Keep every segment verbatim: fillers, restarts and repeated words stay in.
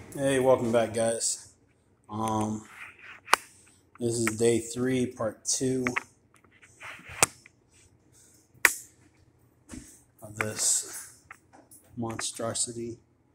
Hey, welcome back, guys. Um, this is day three, part two of this monstrosity.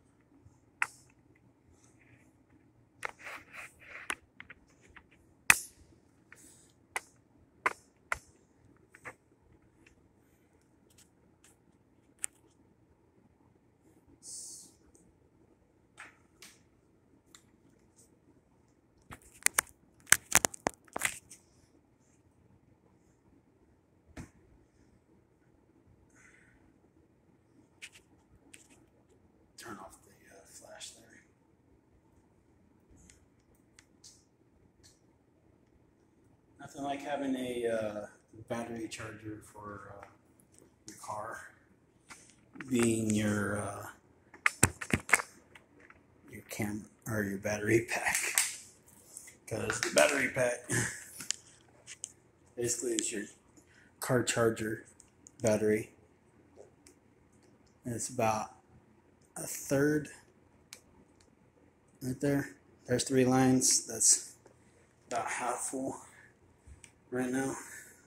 Turn off the uh, flash there. Nothing like having a uh, battery charger for uh, your car being your uh, your cam or your battery pack, because the battery pack basically is your car charger battery, and it's about a third right there. There's three lines. That's about half full right now.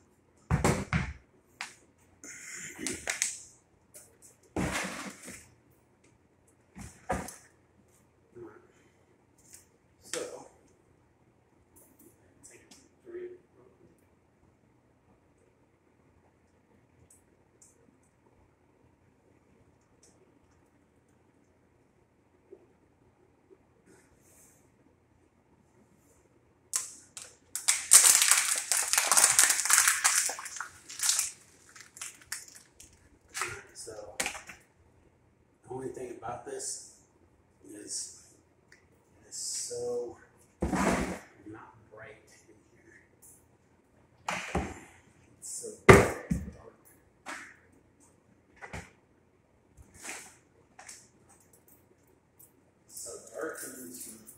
So, take three. So, the only thing about this is it's so not bright in here. It's so dark. So dark in this room.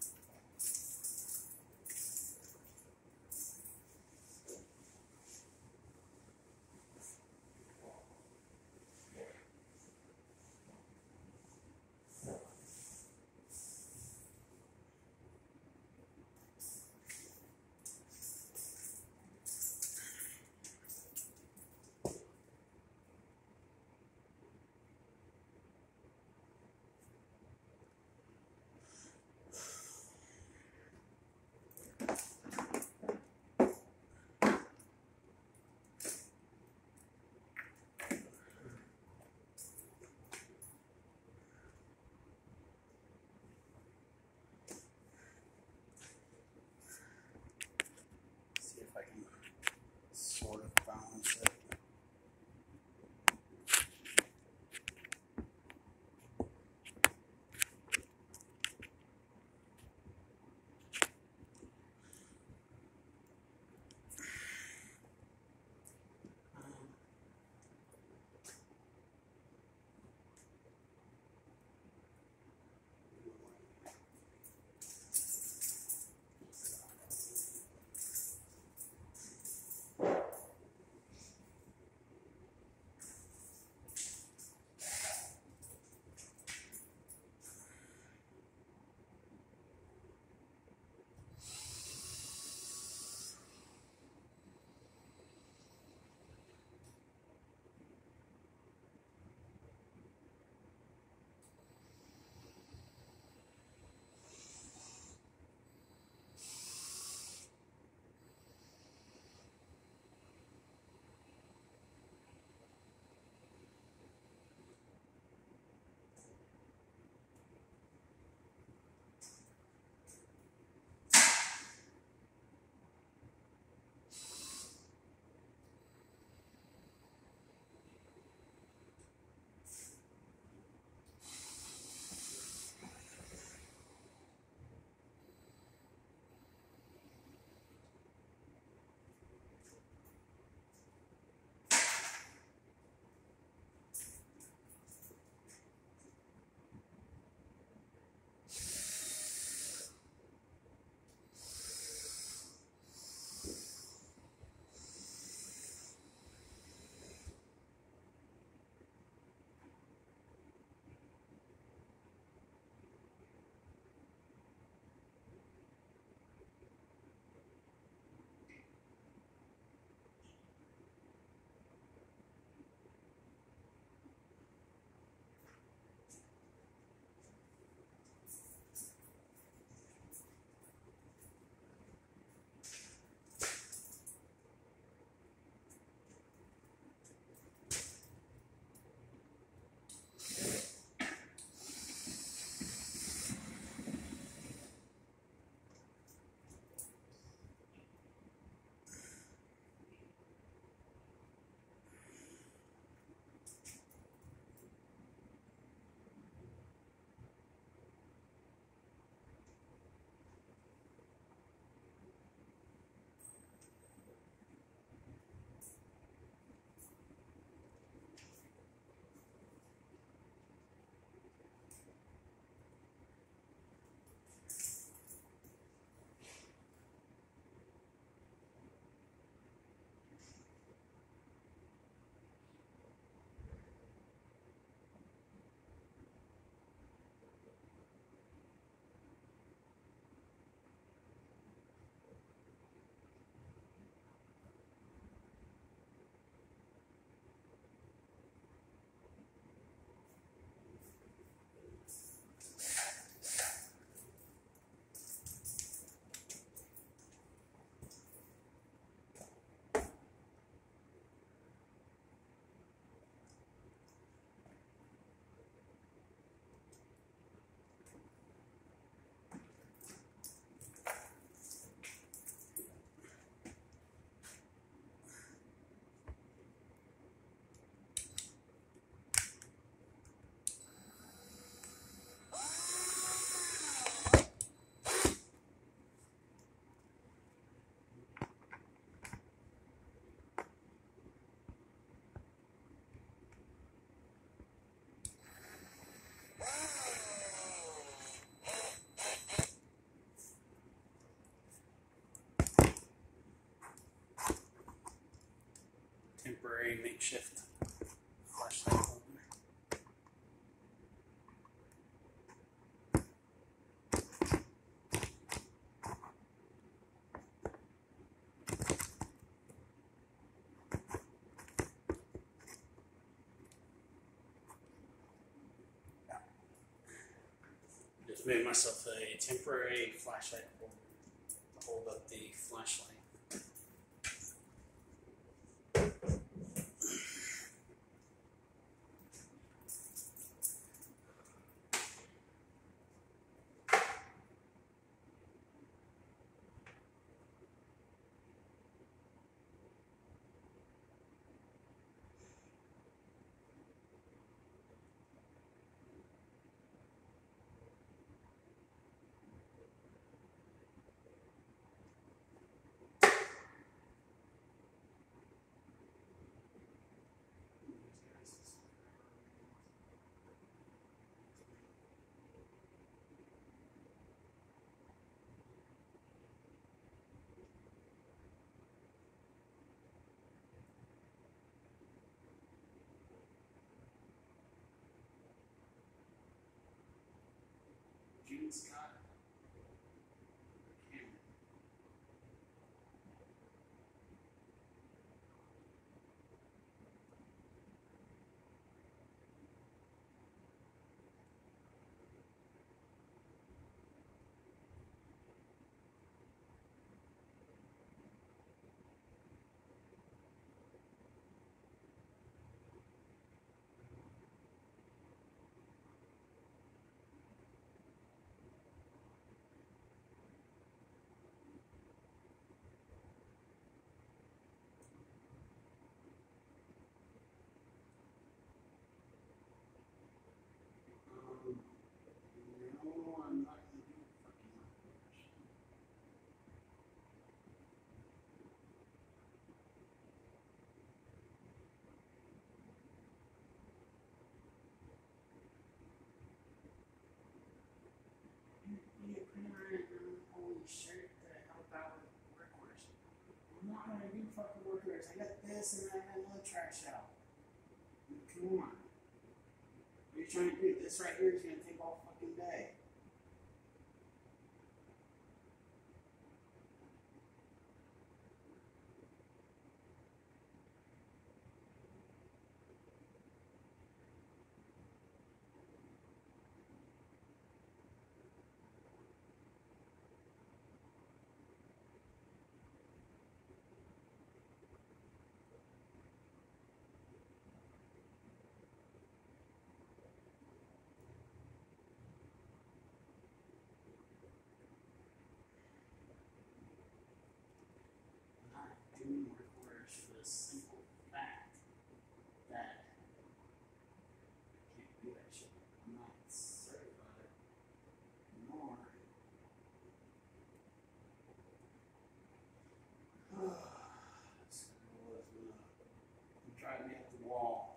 makeshift flashlight holder. Just made myself a temporary flashlight holder to hold up the flashlight. Gene Scott. Cameron. No, I'm not gonna do fucking numbers. You put on an only shirt to help out with work orders. I'm not gonna do fucking work orders. I got this and I got another trash out. Come on. What are you trying to do? This right here is gonna take all fucking day. Doing work orders for the simple fact that I can't do that shit. I'm not certified, nor this girl is gonna drive me up the wall.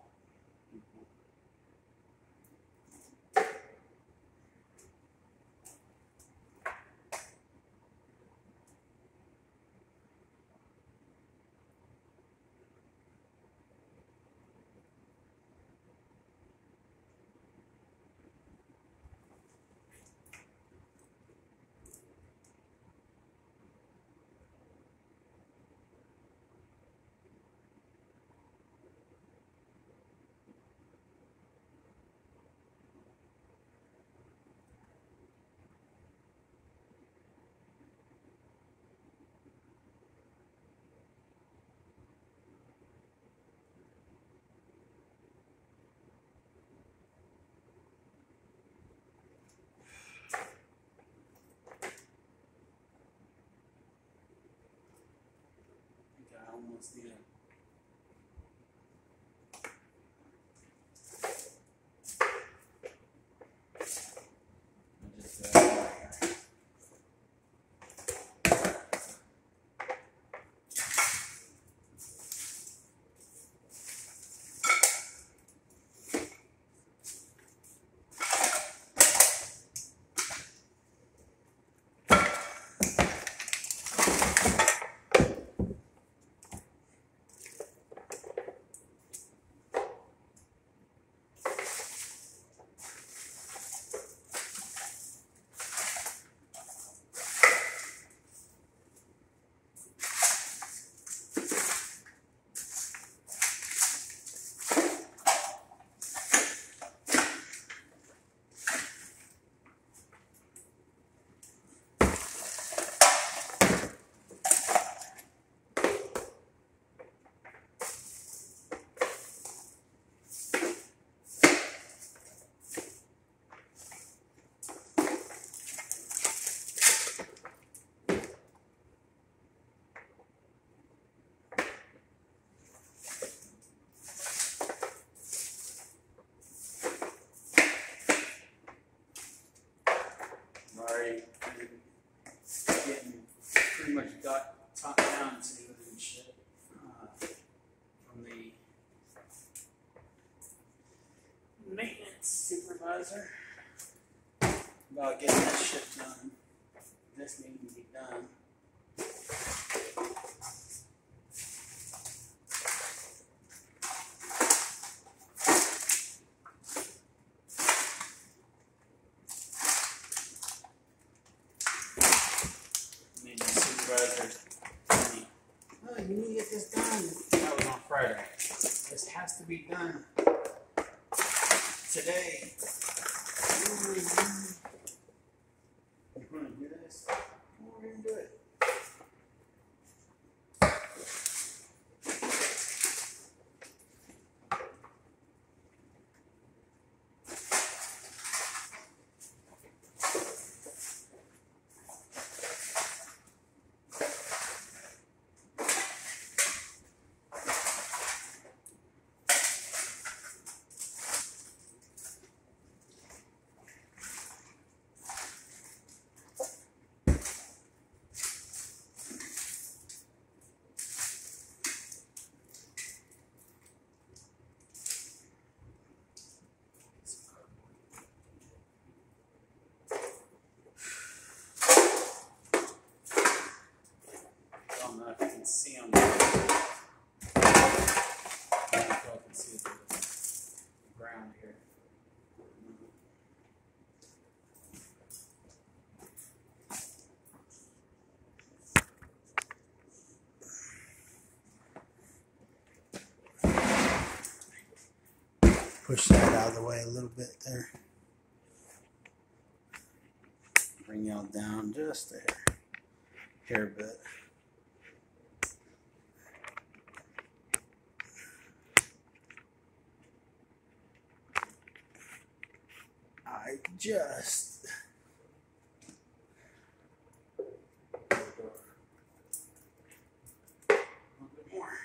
I almost need a I just uh, already getting pretty much got top down to and shit uh, from the maintenance supervisor about getting that shit done. This needs to be done. Oh, you need to get this done. That was on Friday. This has to be done today. You want to do this? We're going to do it. I don't know if you can see on the, I don't know if y'all can see the ground here. Push that out of the way a little bit there. Bring y'all down just there. Hair bit. I just a little bit more.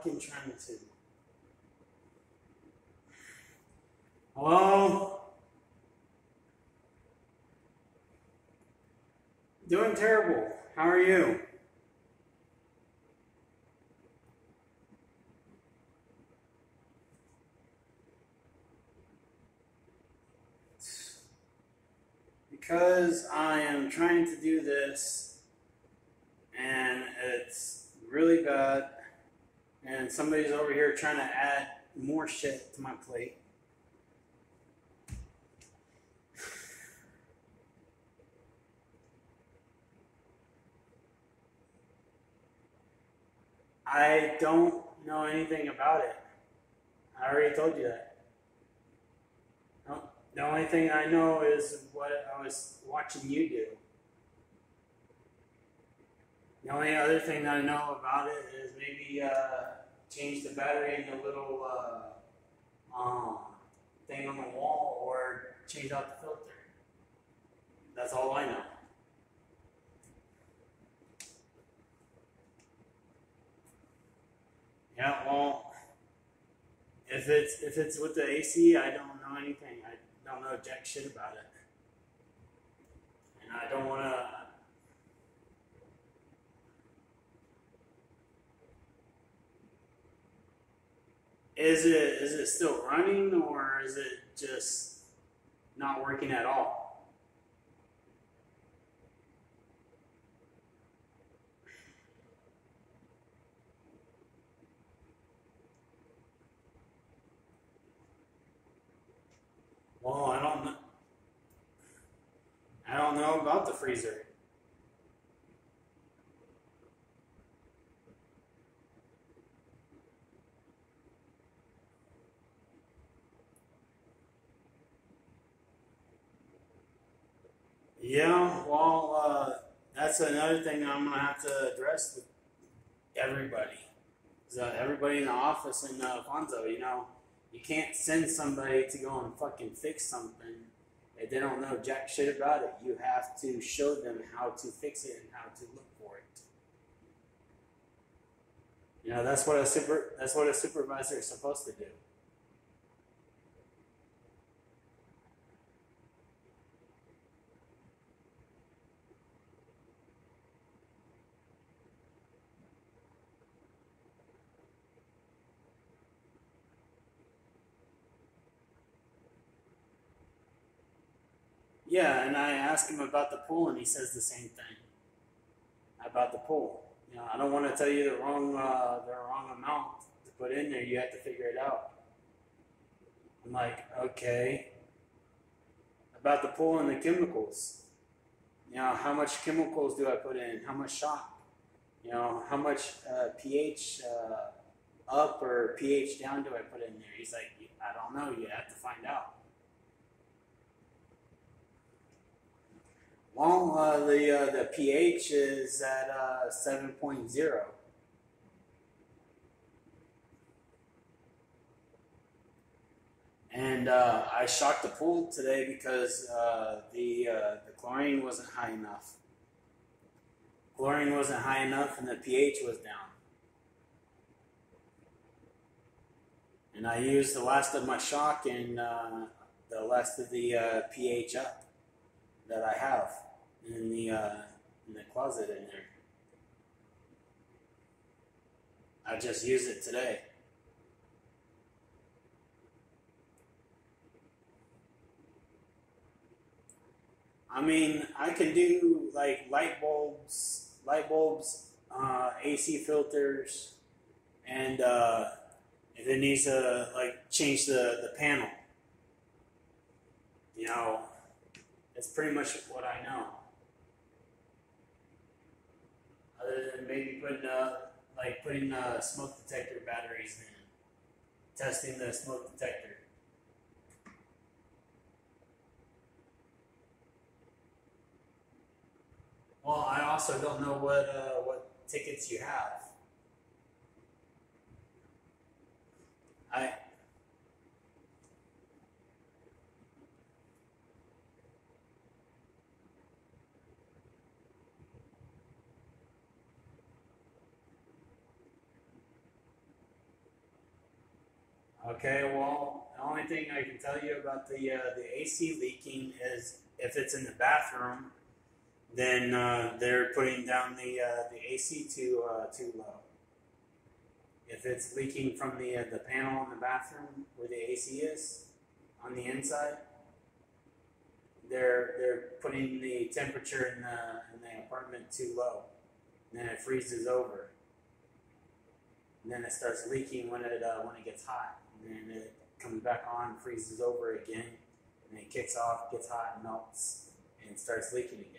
fucking trying to. Hello? Doing terrible. How are you? Because I am trying to do this and it's really bad, and somebody's over here trying to add more shit to my plate. I don't know anything about it. I already told you that. No, the only thing I know is what I was watching you do. The only other thing that I know about it is maybe uh, change the battery in the little uh, um, thing on the wall, or change out the filter. That's all I know. Yeah, well, if it's if it's with the A C, I don't know anything. I don't know jack shit about it, and I don't want to. Is it is it still running, or is it just not working at all? Well, I don't know. I don't know about the freezer. Yeah, well, uh, that's another thing I'm gonna have to address with everybody. So everybody in the office in uh, Fonzo, you know, you can't send somebody to go and fucking fix something if they don't know jack shit about it. You have to show them how to fix it and how to look for it. You know, that's what a super that's what a supervisor is supposed to do. Yeah, and I asked him about the pool, and he says the same thing about the pool. You know, I don't want to tell you the wrong uh, the wrong amount to put in there. You have to figure it out. I'm like, okay. About the pool and the chemicals. You know, how much chemicals do I put in? How much shock? You know, how much uh, pH uh, up or pH down do I put in there? He's like, I don't know. You have to find out. Well, uh, the uh, the pH is at uh, seven point zero. And uh, I shocked the pool today because uh, the uh, the chlorine wasn't high enough. Chlorine wasn't high enough, and the pH was down. And I used the last of my shock and uh, the last of the uh, pH up that I have in the uh, in the closet in there. I just used it today. I mean, I can do like light bulbs, light bulbs, uh, A C filters, and uh, if it needs to like change the, the panel, you know, that's pretty much what I know. Other than maybe putting uh, like putting uh, smoke detector batteries in, testing the smoke detector. Well, I also don't know what uh, what tickets you have. I Okay, well, the only thing I can tell you about the uh, the A C leaking is if it's in the bathroom, then uh, they're putting down the uh, the A C too uh, too low. If it's leaking from the uh, the panel in the bathroom where the A C is on the inside, they're they're putting the temperature in the in the apartment too low, and then it freezes over, and then it starts leaking when it uh, when it gets hot, and then it comes back on, freezes over again, and it kicks off, gets hot, melts, and starts leaking again.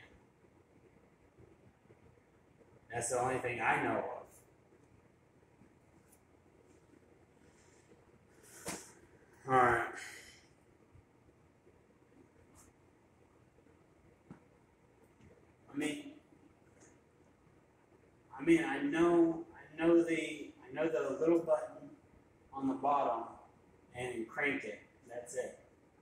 That's the only thing I know of. All right. I mean, I mean, I know, I know the, I know the little button on the bottom, and crank it. That's it.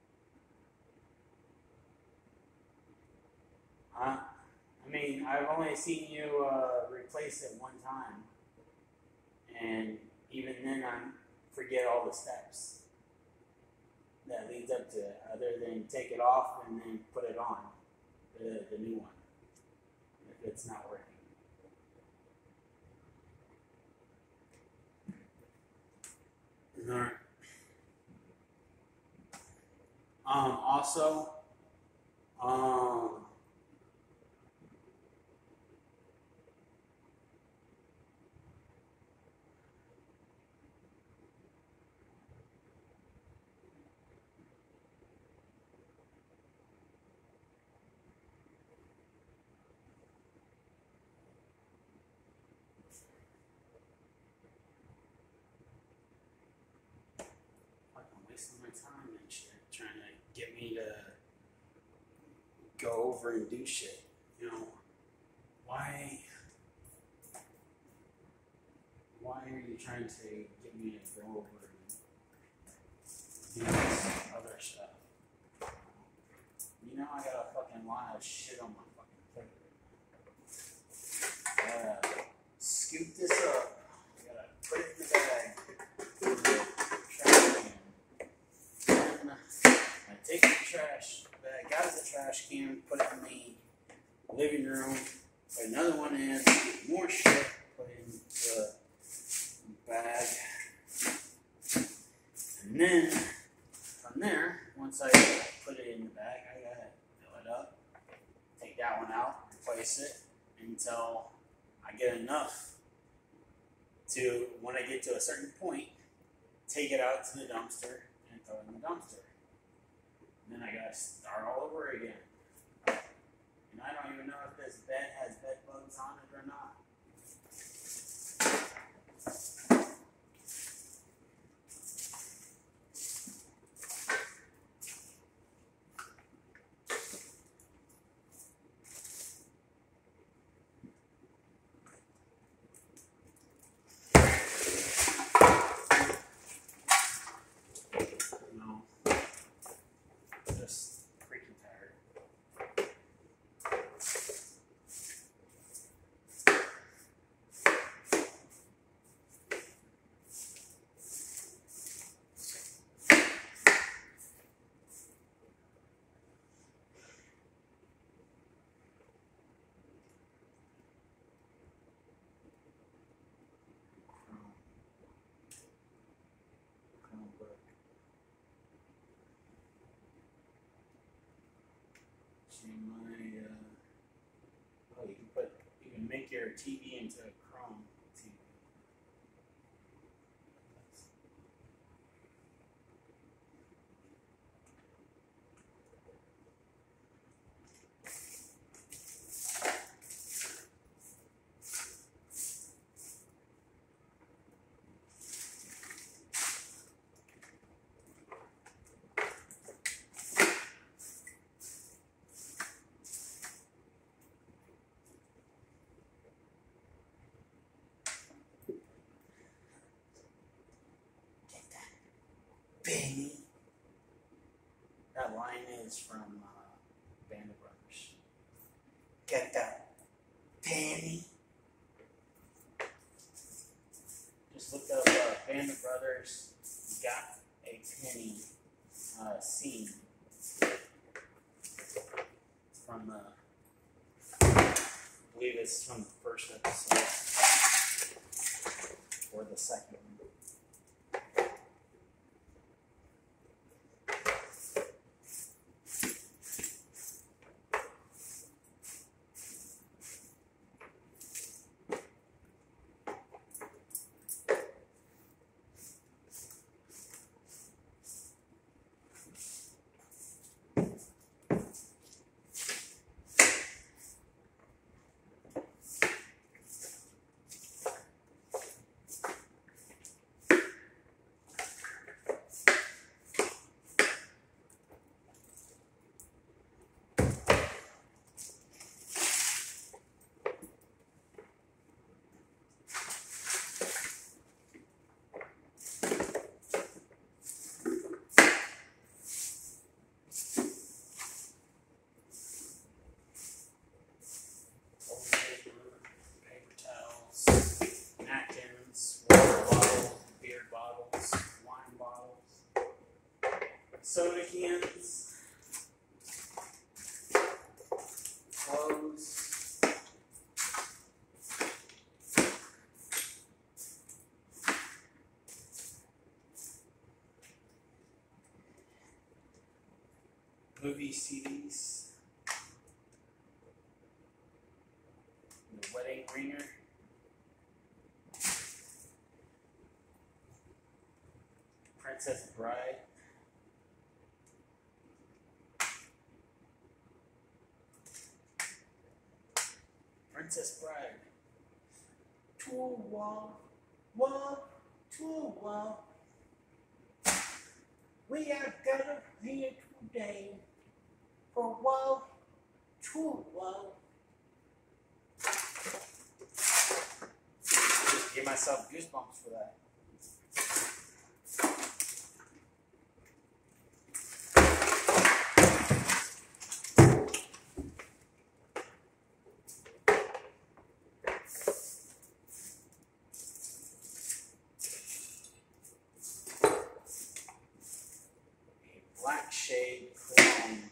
Uh, I mean, I've only seen you uh, replace it one time, and even then, I forget all the steps that leads up to it, other than take it off and then put it on the the new one if it's not working. All right. Um. Also, um. I'm wasting my time and shit, trying to get me to go over and do shit. You know, why? Why are you trying to get me to go over and do this other stuff? You know, I got a fucking lot of shit on my fucking plate. I gotta scoop this up. I gotta put it in the bag. Put the trash can. Then I take the trash bag out of the trash can, put it in the living room, put another one in, more shit, put it in the bag. And then from there, once I put it in the bag, I gotta fill it up, take that one out, replace it until I get enough to, when I get to a certain point, take it out to the dumpster and throw it in the dumpster. And then I gotta start all over again. And I don't even know if this bed has bed bugs on it or not. No. Just freaking tired. Chromebook. See my, uh, oh, you can put, you can make your T V into a Chrome T V. Benny. That line is from uh, Band of Brothers. Get that, Benny. Just look up uh, Band of Brothers. You got I believe it's from the first episode. Or the second one. Soda cans, clothes, movie C Ds, the wedding ringer, Princess Bride, Princess Bride. Tool wall, wall, tool wall. We are gathered here today for wall, tool wall. Just give myself goosebumps for that. Black shade chrome.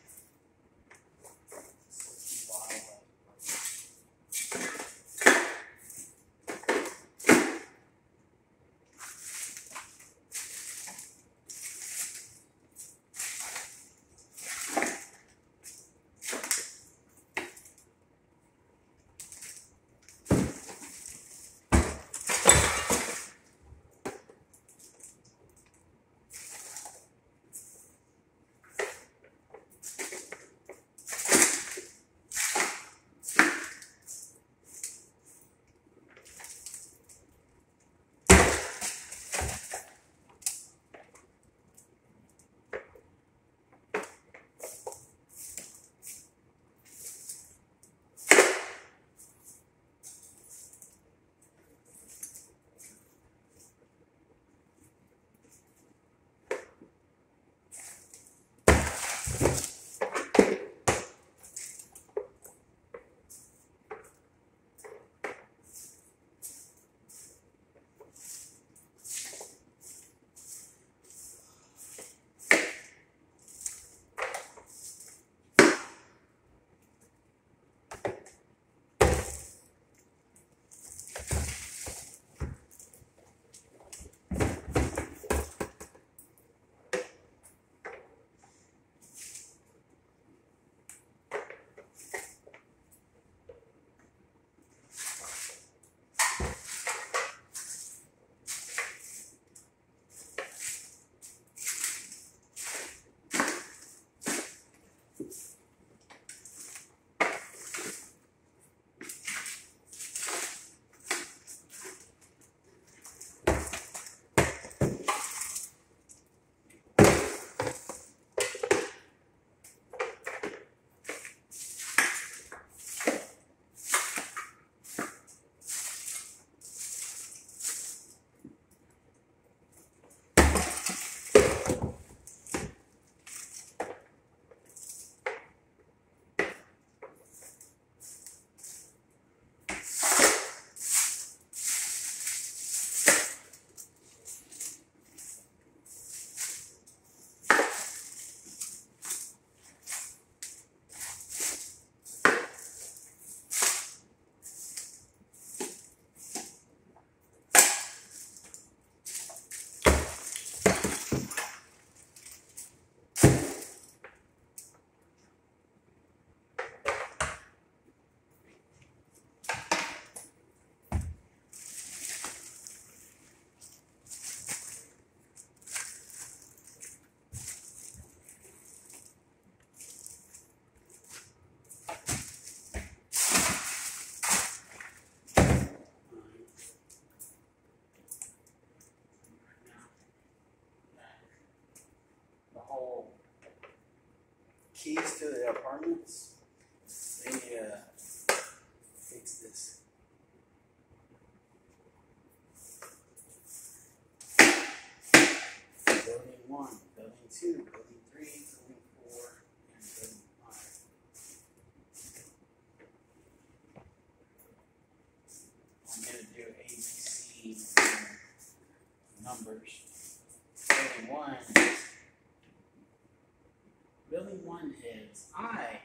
improvements. They uh, fix this. Building one, building two, building three, building four, and building five. I'm going to do A B C numbers. Building one is, building one is I.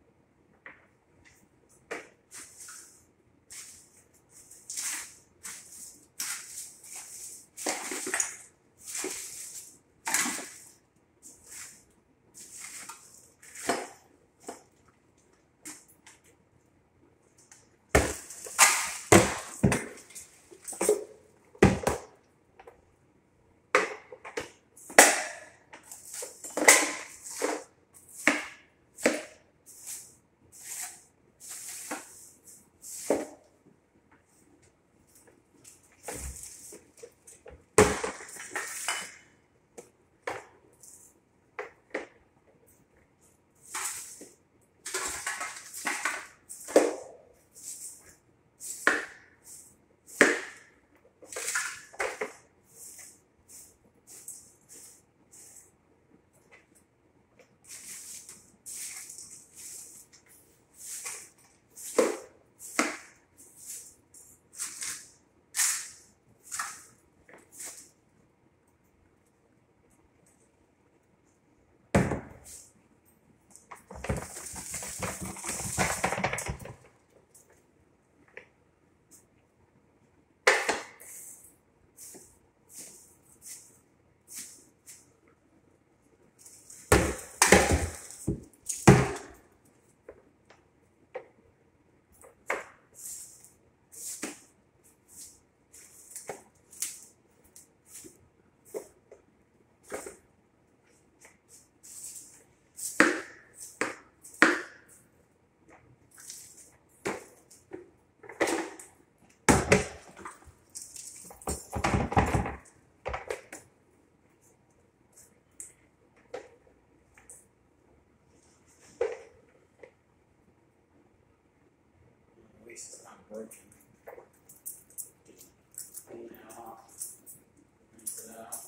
At least it's not broken. Just clean it off. Rinse it out.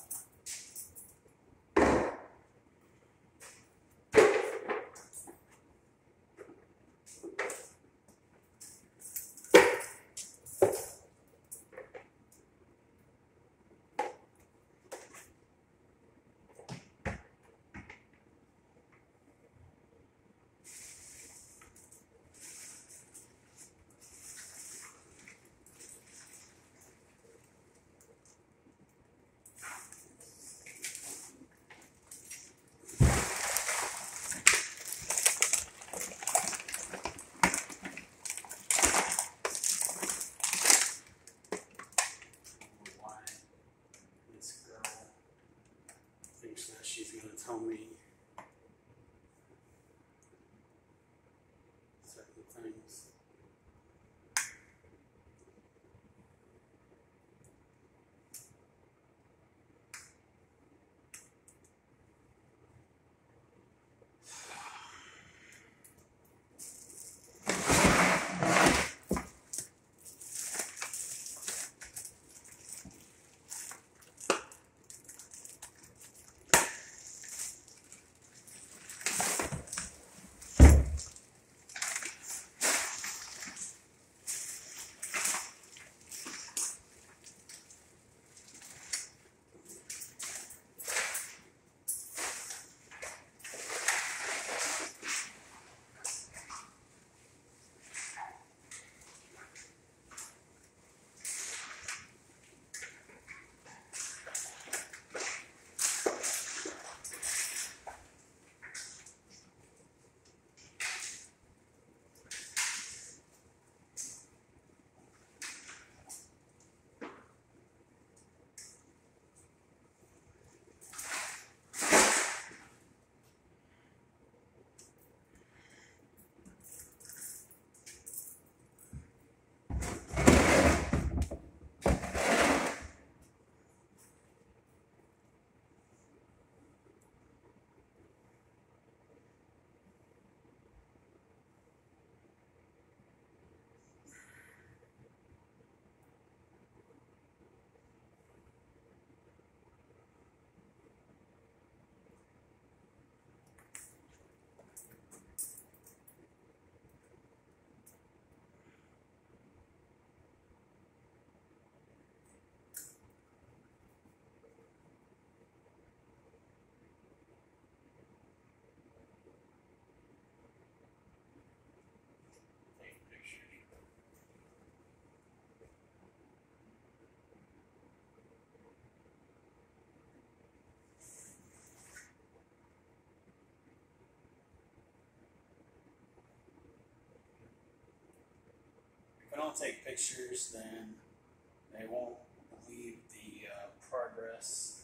don't take pictures, then they won't believe the uh, progress.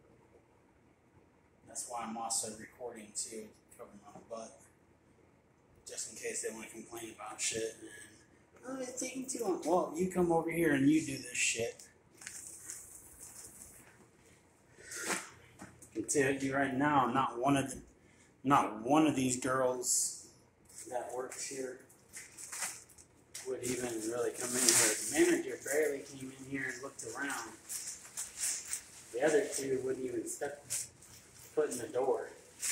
That's why I'm also recording too, covering my butt, just in case they want to complain about shit. And, oh, it's taking too long. Well, you come over here and you do this shit. I can tell you right now, not one of the, not one of these girls that works here would even really come in here. The manager barely came in here and looked around. The other two wouldn't even step foot in the door.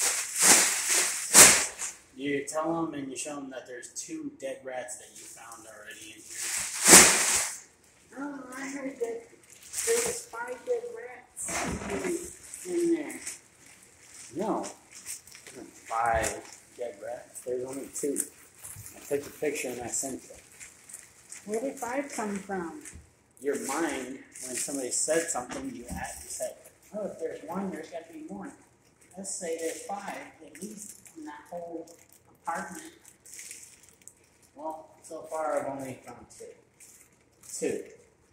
You tell them and you show them that there's two dead rats that you found already in here. Oh, I heard that there was five dead rats in there. No, five dead rats. There's only two. I took the picture and I sent it. Where did five come from? Your mind, when somebody said something, you had to say, oh, if there's one, there's got to be more. Let's say there's five, at least in that whole apartment. Well, so far I've only found two. Two.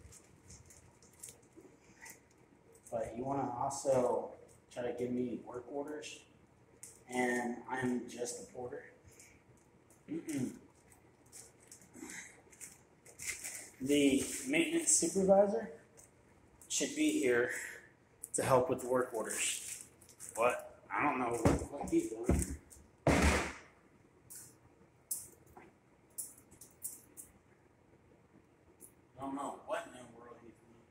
But you want to also try to give me work orders, and I'm just a porter. Mm-mm. The maintenance supervisor should be here to help with the work orders. What? I don't know what, what he's doing. I don't know what in the world he's doing.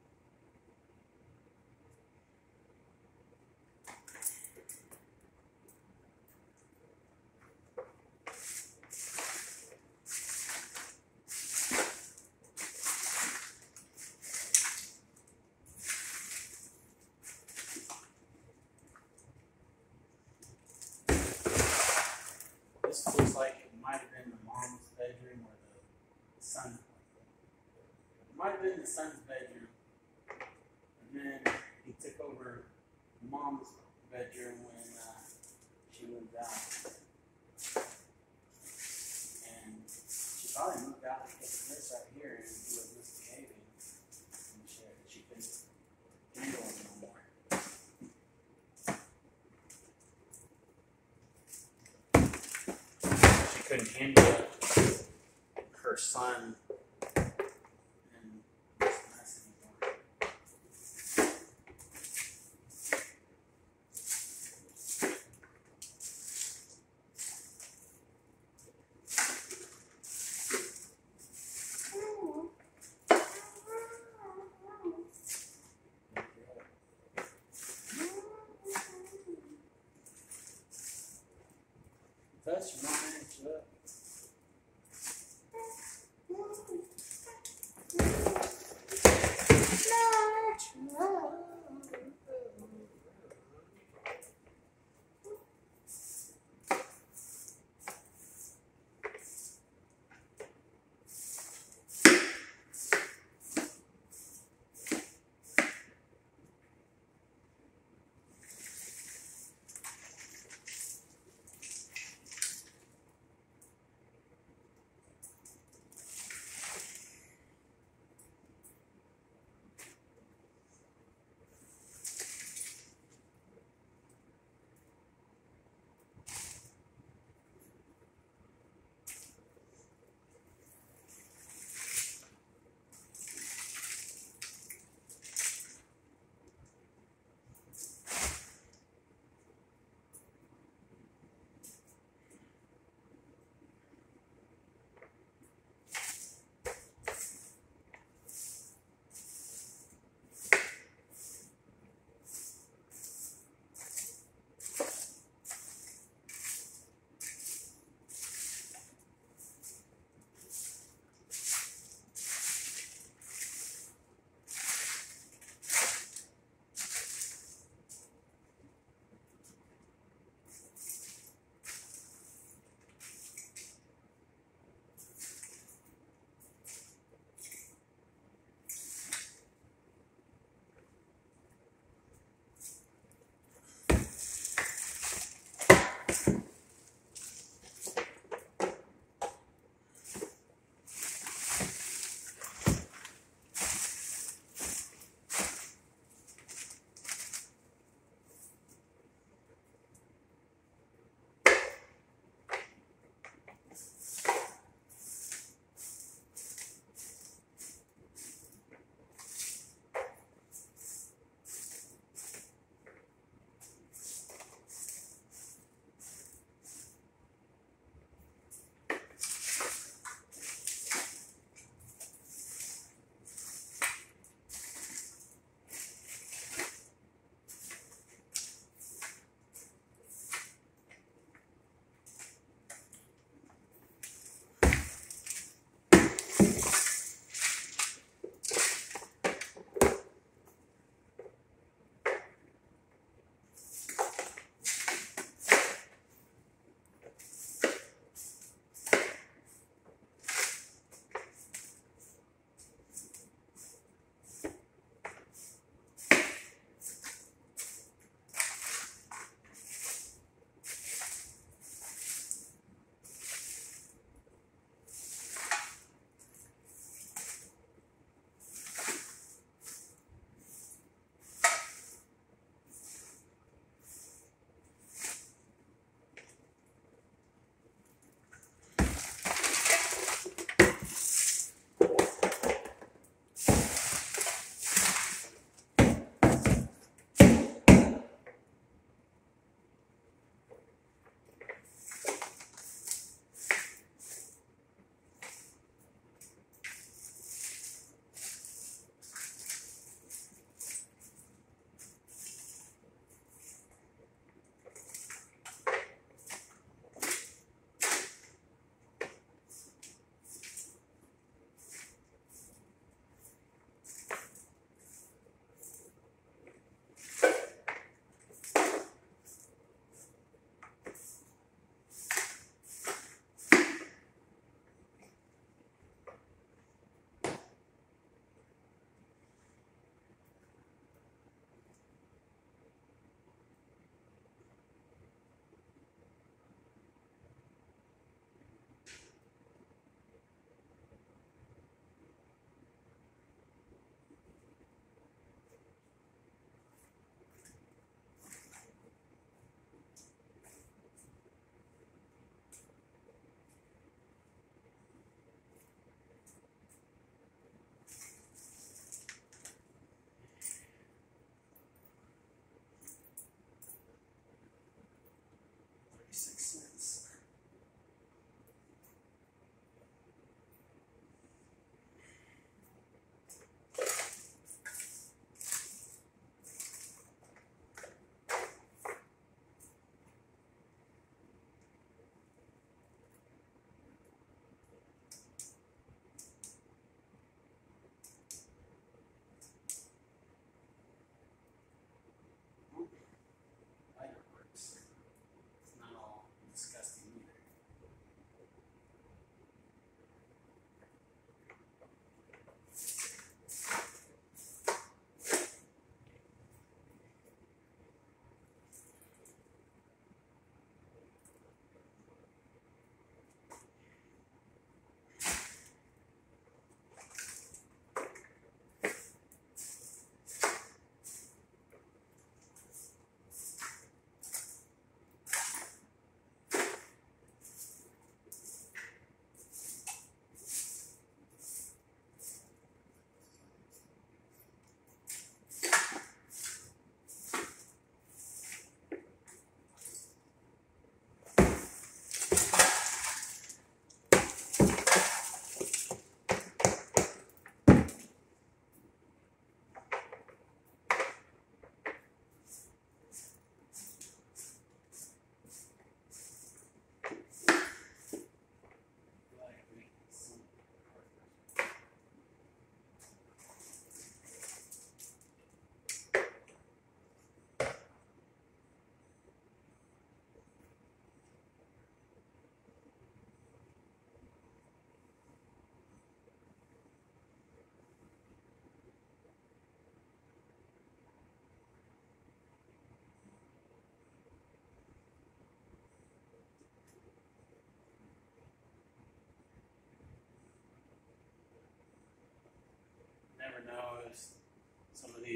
This looks like it might have been the mom's bedroom or the son's. It might have been the son's bedroom. And then he took over mom's bedroom when uh, she moved out. And she probably moved out because of this right here and he was misbehaving and shit. She couldn't handle it no more. Couldn't handle her son and this mess anymore. Touch my foot.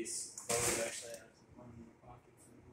case clothes. Actually, I have one in the pocket for that.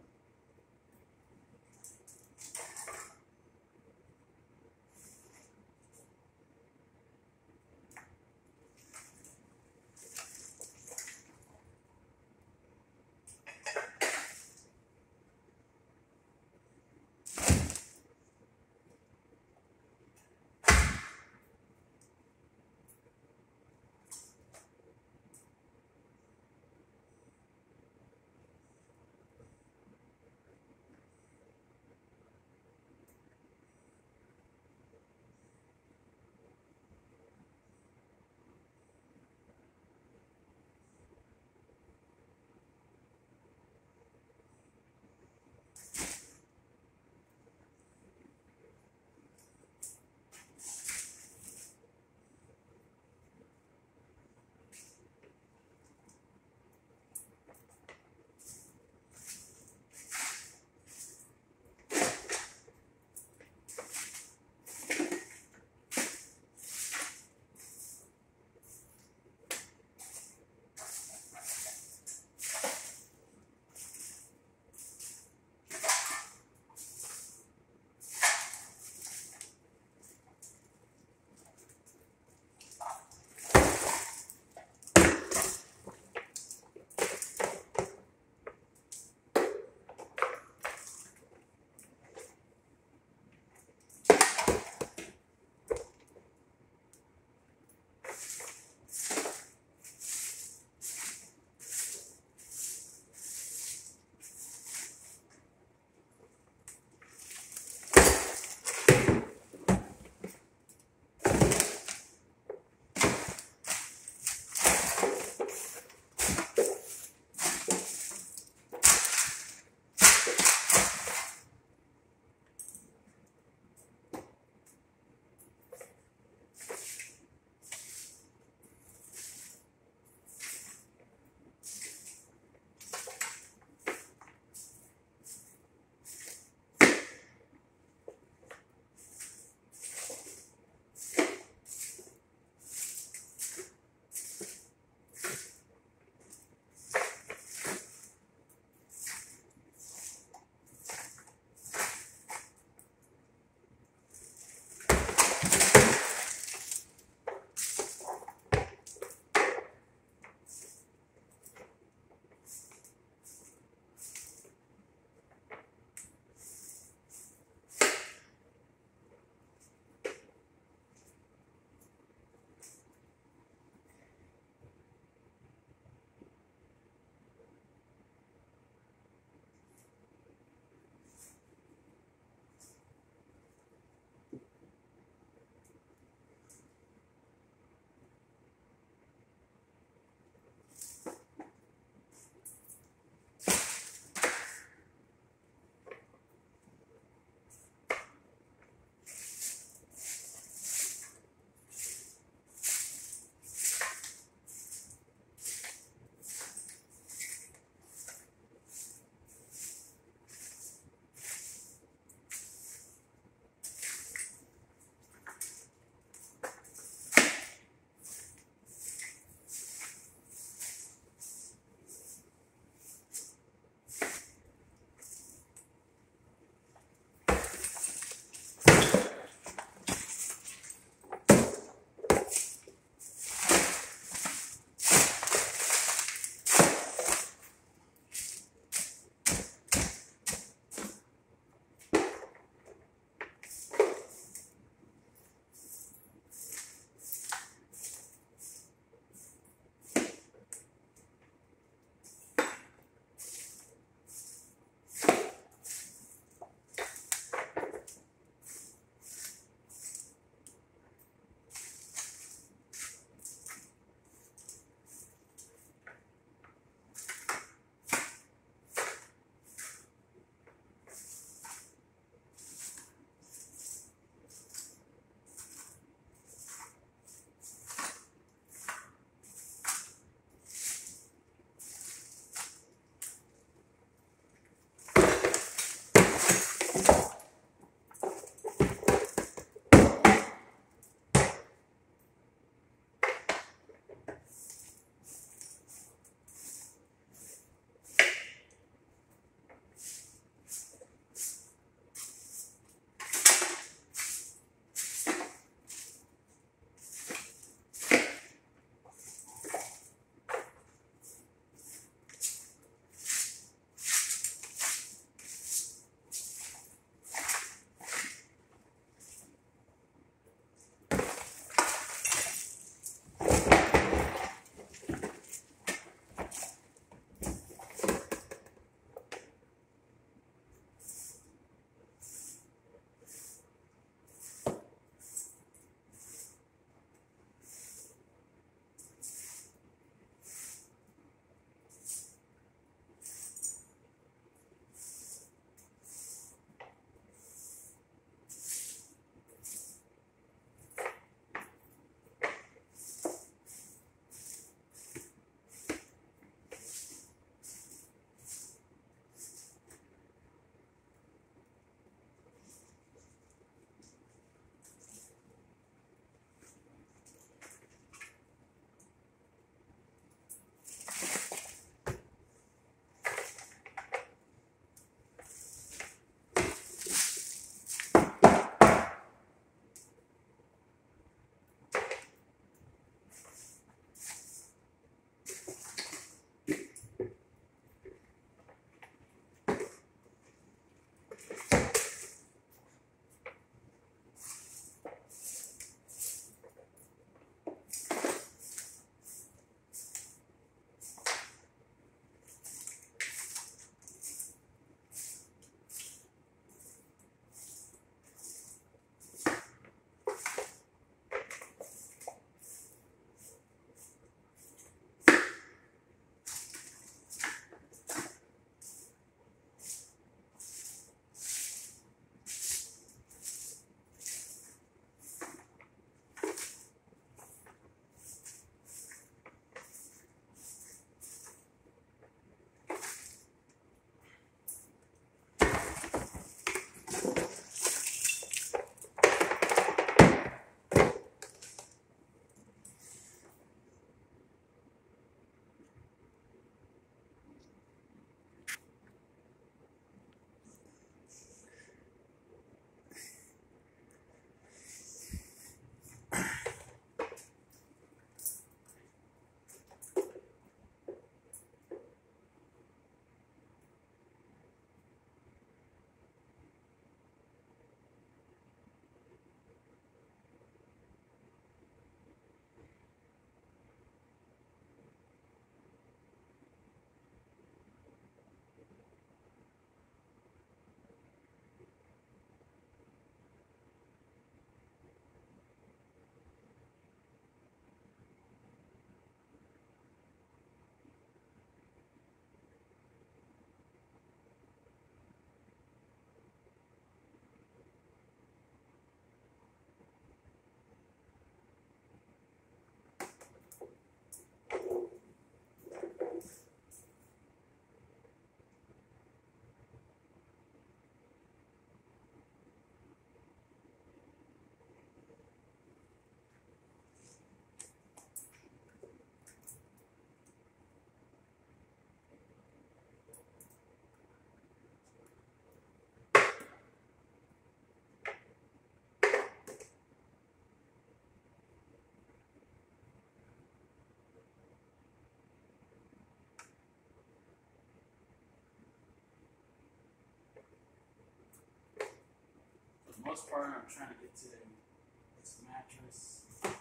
the most part, I'm trying to get to this mattress,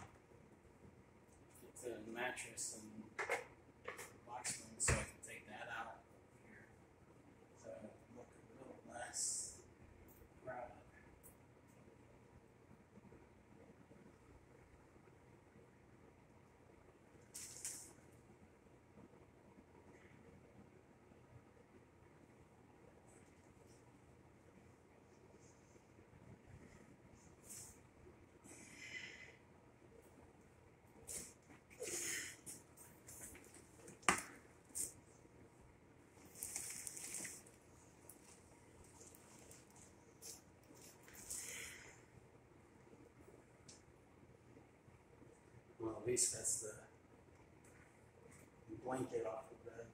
get to the mattress and box spring so I can take that out here. So I look a little less crowded. Well, at least that's the blanket off the bed.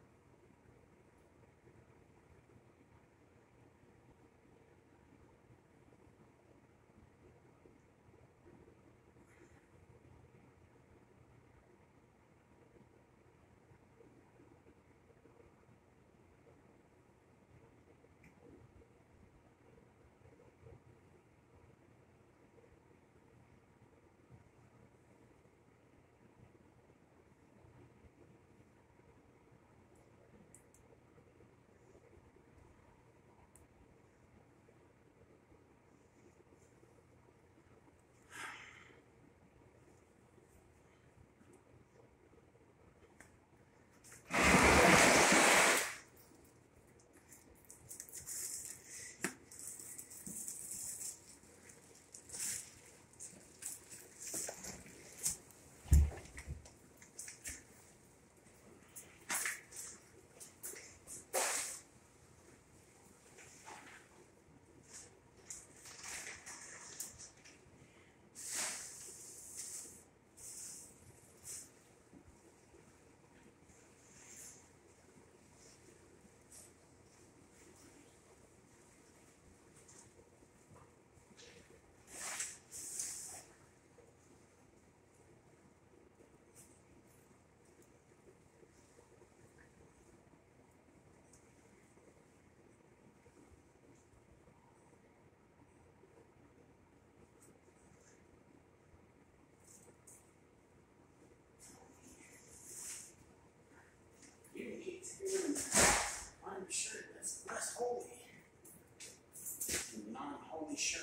On a shirt that's less holy than a non-holy shirt.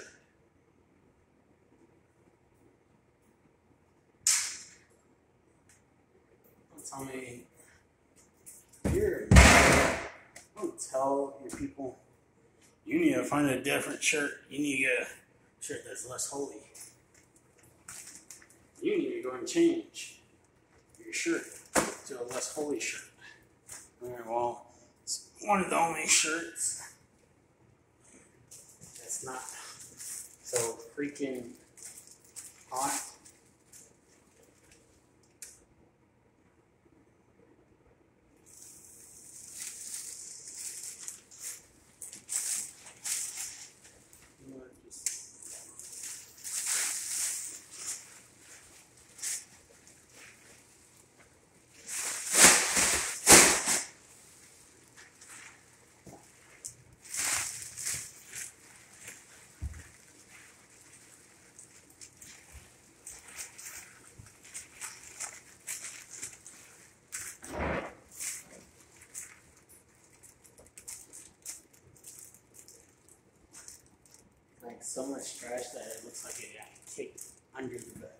Don't tell me here. Don't tell your people you need to find a different shirt. You need to get a shirt that's less holy. You need to go and change your shirt to a less holy shirt. Alright, well, it's one of the only shirts that's not so freaking hot. You know, just like so much trash that it looks like it got kicked under the bed.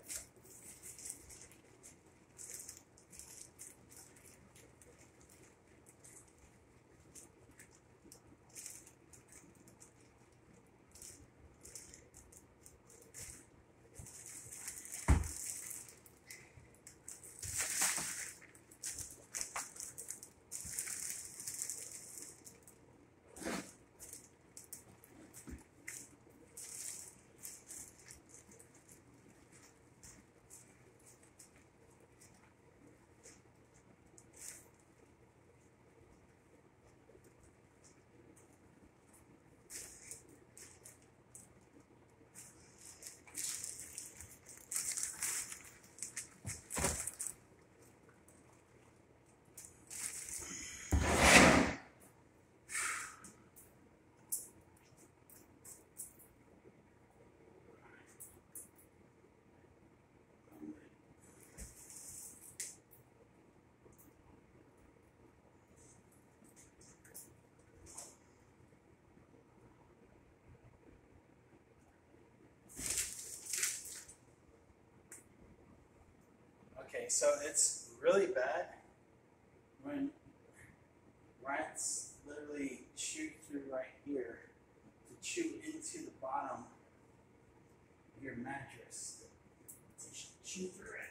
Okay, so it's really bad when rats literally shoot through right here to chew into the bottom of your mattress. To chew through it.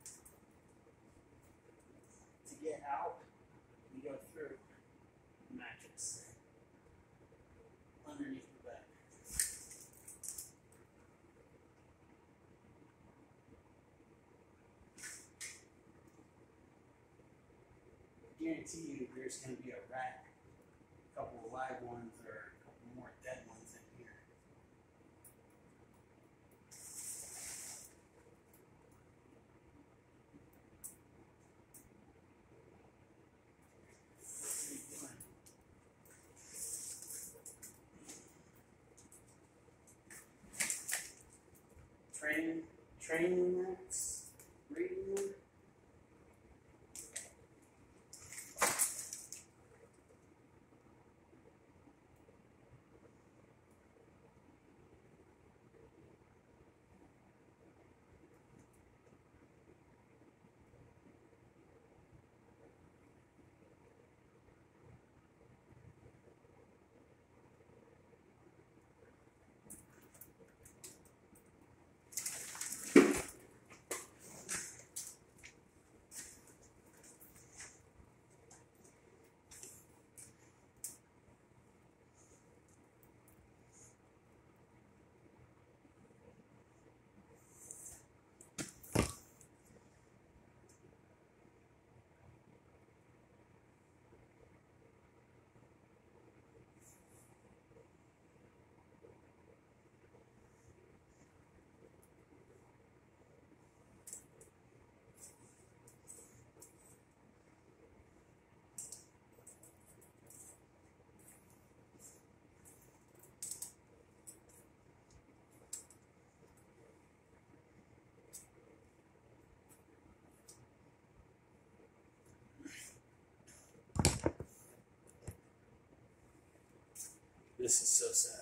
To get out, you go through the mattress underneath the bed. I guarantee you there's going to be a rat, a couple of live ones, or a couple more dead ones in here. What are you doing? Training, training rats, breeding them. This is so sad.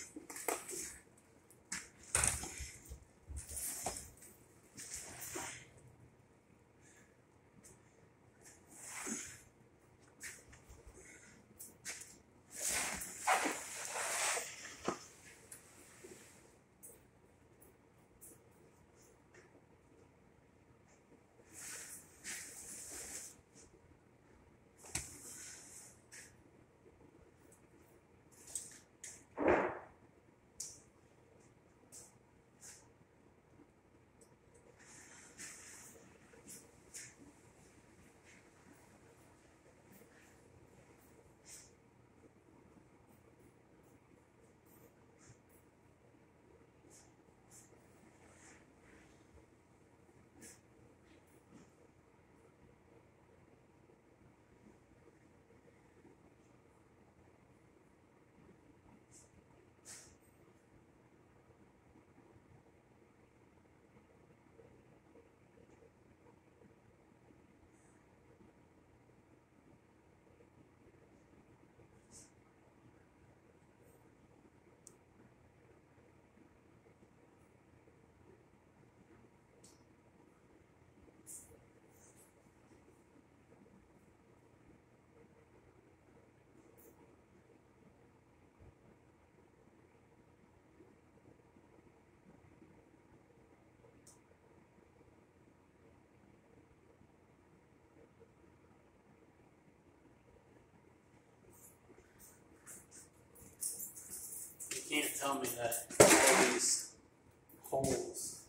You can't tell me that all these holes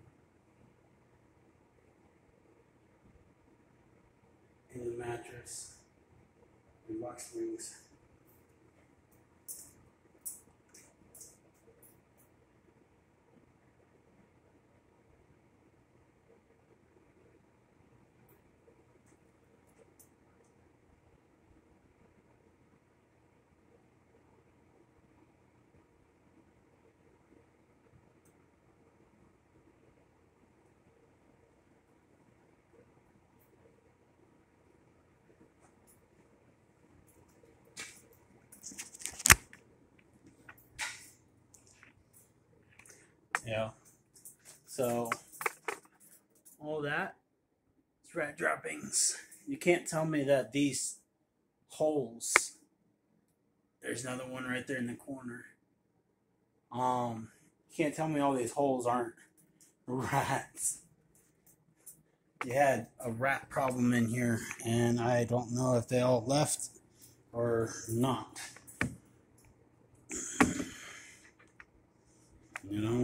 in the mattress and box springs. Yeah. So all that It's rat droppings. You can't tell me that these holes. There's another one right there in the corner. Um, you can't tell me all these holes aren't rats. You had a rat problem in here, and I don't know if they all left or not. You know?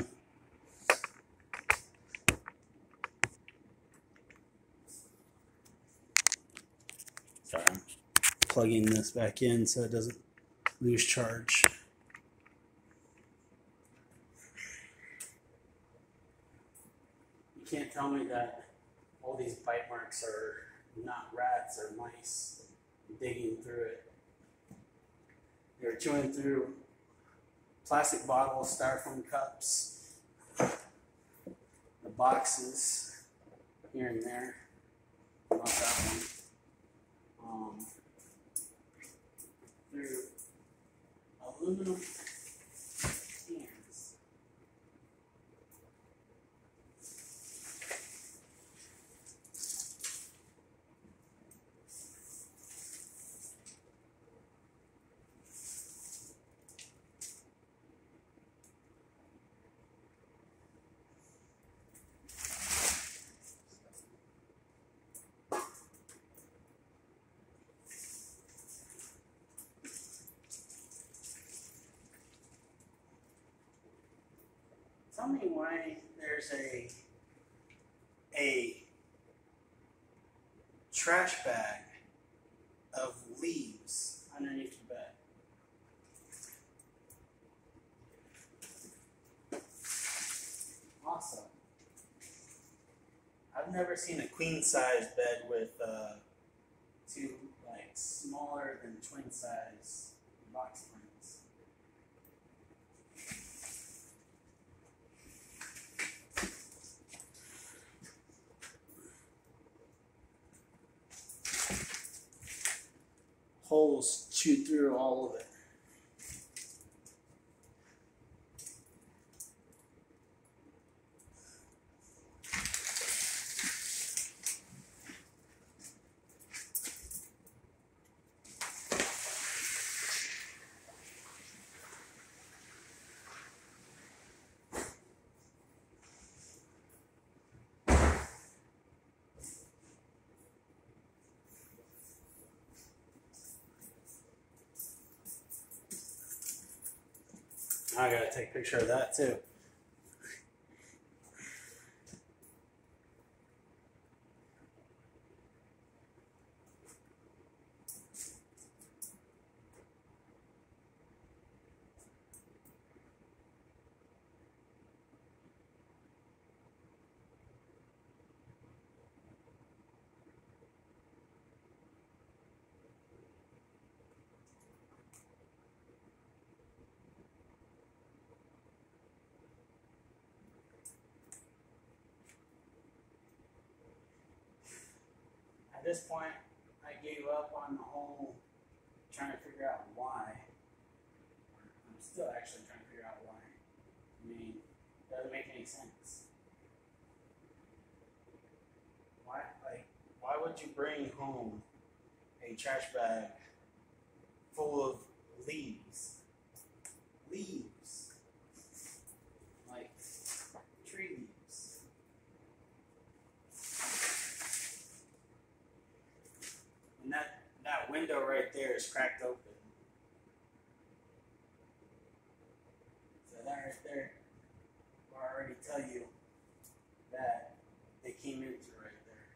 Sorry, I'm plugging this back in so it doesn't lose charge. You can't tell me that all these bite marks are not rats or mice digging through it. They're chewing through plastic bottles, styrofoam cups, the boxes here and there. Not that one. Um, through aluminum cans. Tell me why there's a a trash bag of leaves underneath the bed. Awesome. I've never seen a queen size bed with uh, two like smaller than twin size box springs. Holes chewed through all of it. I gotta take a picture of that too. At this point, I gave up on the whole trying to figure out why. I'm still actually trying to figure out why. I mean, it doesn't make any sense. Why, like, why would you bring home a trash bag full of leaves? Leaves. Like, tree leaves. And that, that window right there is cracked open. So that right there will already tell you that they came into right there.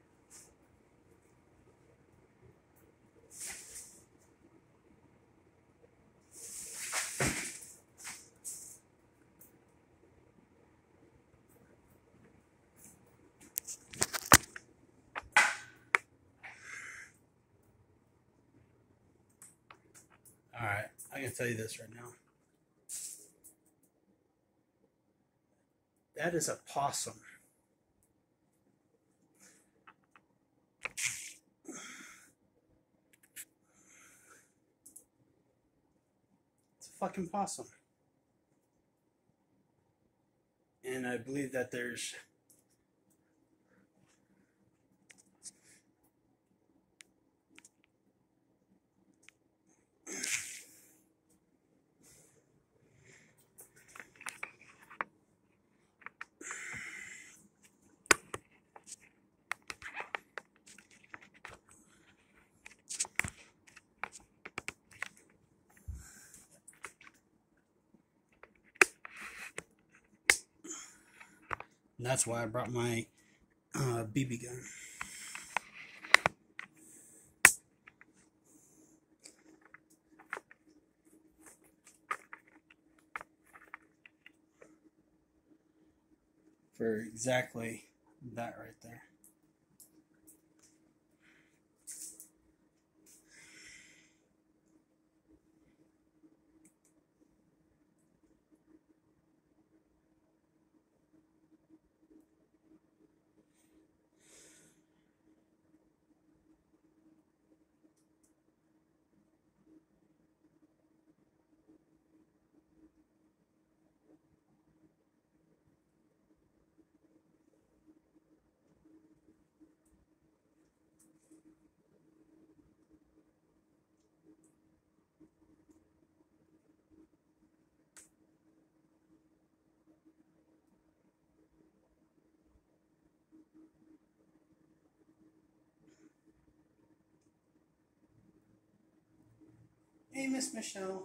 All right, I can tell you this right now. That is a possum. It's a fucking possum. And I believe that there's And that's why I brought my uh, B B gun. For exactly that right there. Hey, Miss Michelle.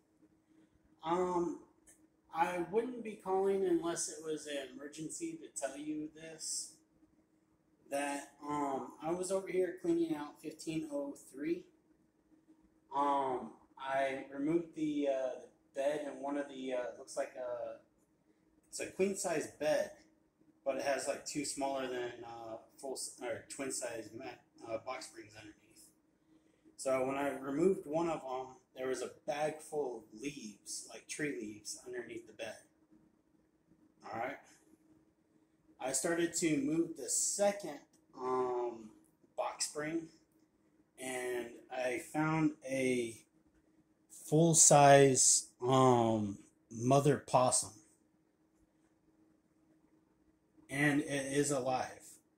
Um, I wouldn't be calling unless it was an emergency to tell you this. That um, I was over here cleaning out fifteen oh three. Um, I removed the uh, bed and one of the uh, looks like a it's a queen size bed, but it has like two smaller than uh, full or twin size mat, uh, box springs underneath. So when I removed one of them, there was a bag full of leaves, like tree leaves, underneath the bed. All right. I started to move the second um, box spring, and I found a full size um, mother possum, and it is alive.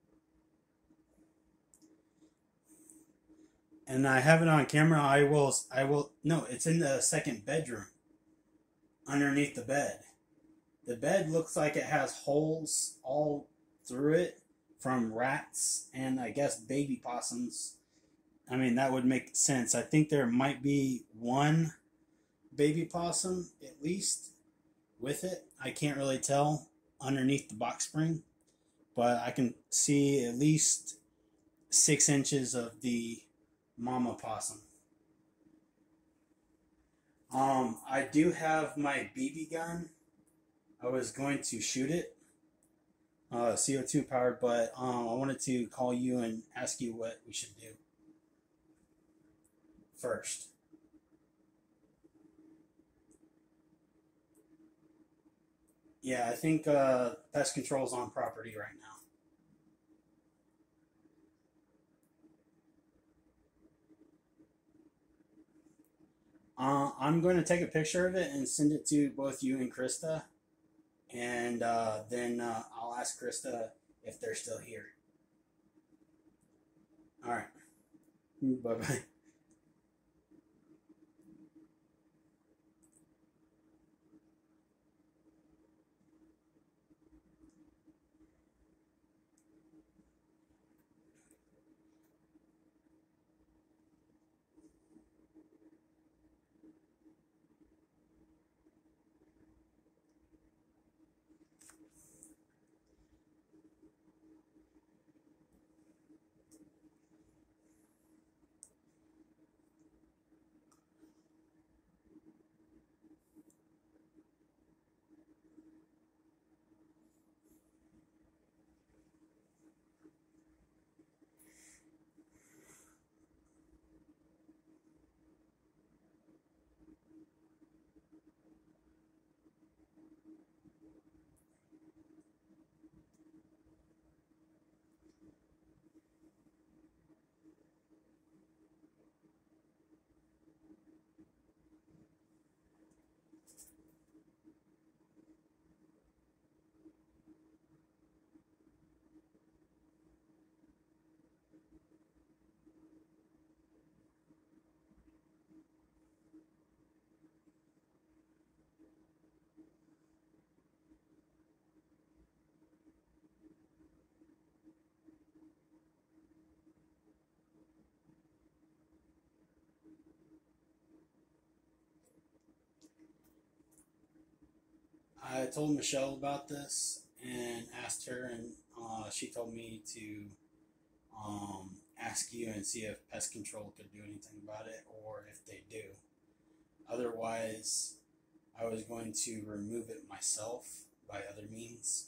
And I have it on camera. I will. I will. No, it's in the second bedroom, underneath the bed. The bed looks like it has holes all through it from rats and I guess baby possums. I mean, that would make sense. I think there might be one baby possum at least with it. I can't really tell underneath the box spring, but I can see at least six inches of the mama possum. Um, I do have my B B gun. I was going to shoot it, uh, C O two powered, but um, I wanted to call you and ask you what we should do first. Yeah, I think uh, pest control's on property right now. Uh, I'm going to take a picture of it and send it to both you and Krista, and uh, then uh, I'll ask Krista if they're still here. All right. Bye bye. I told Michelle about this, and asked her, and uh, she told me to um, ask you and see if pest control could do anything about it, or if they do. Otherwise, I was going to remove it myself by other means.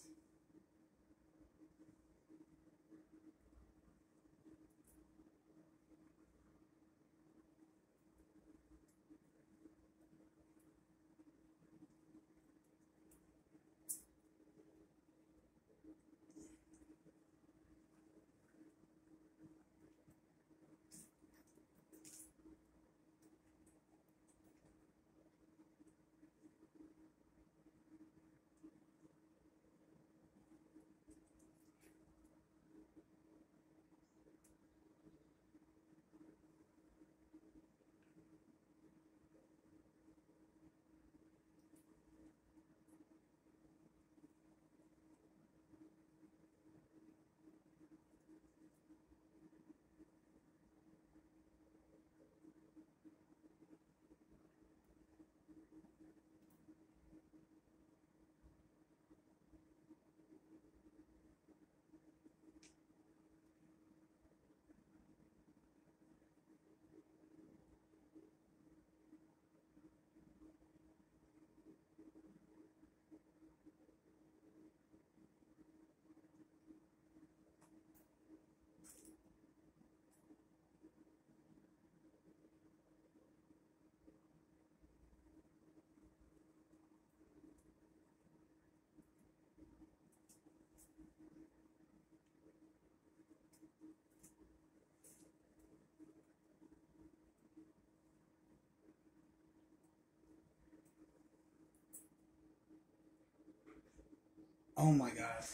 Oh my god.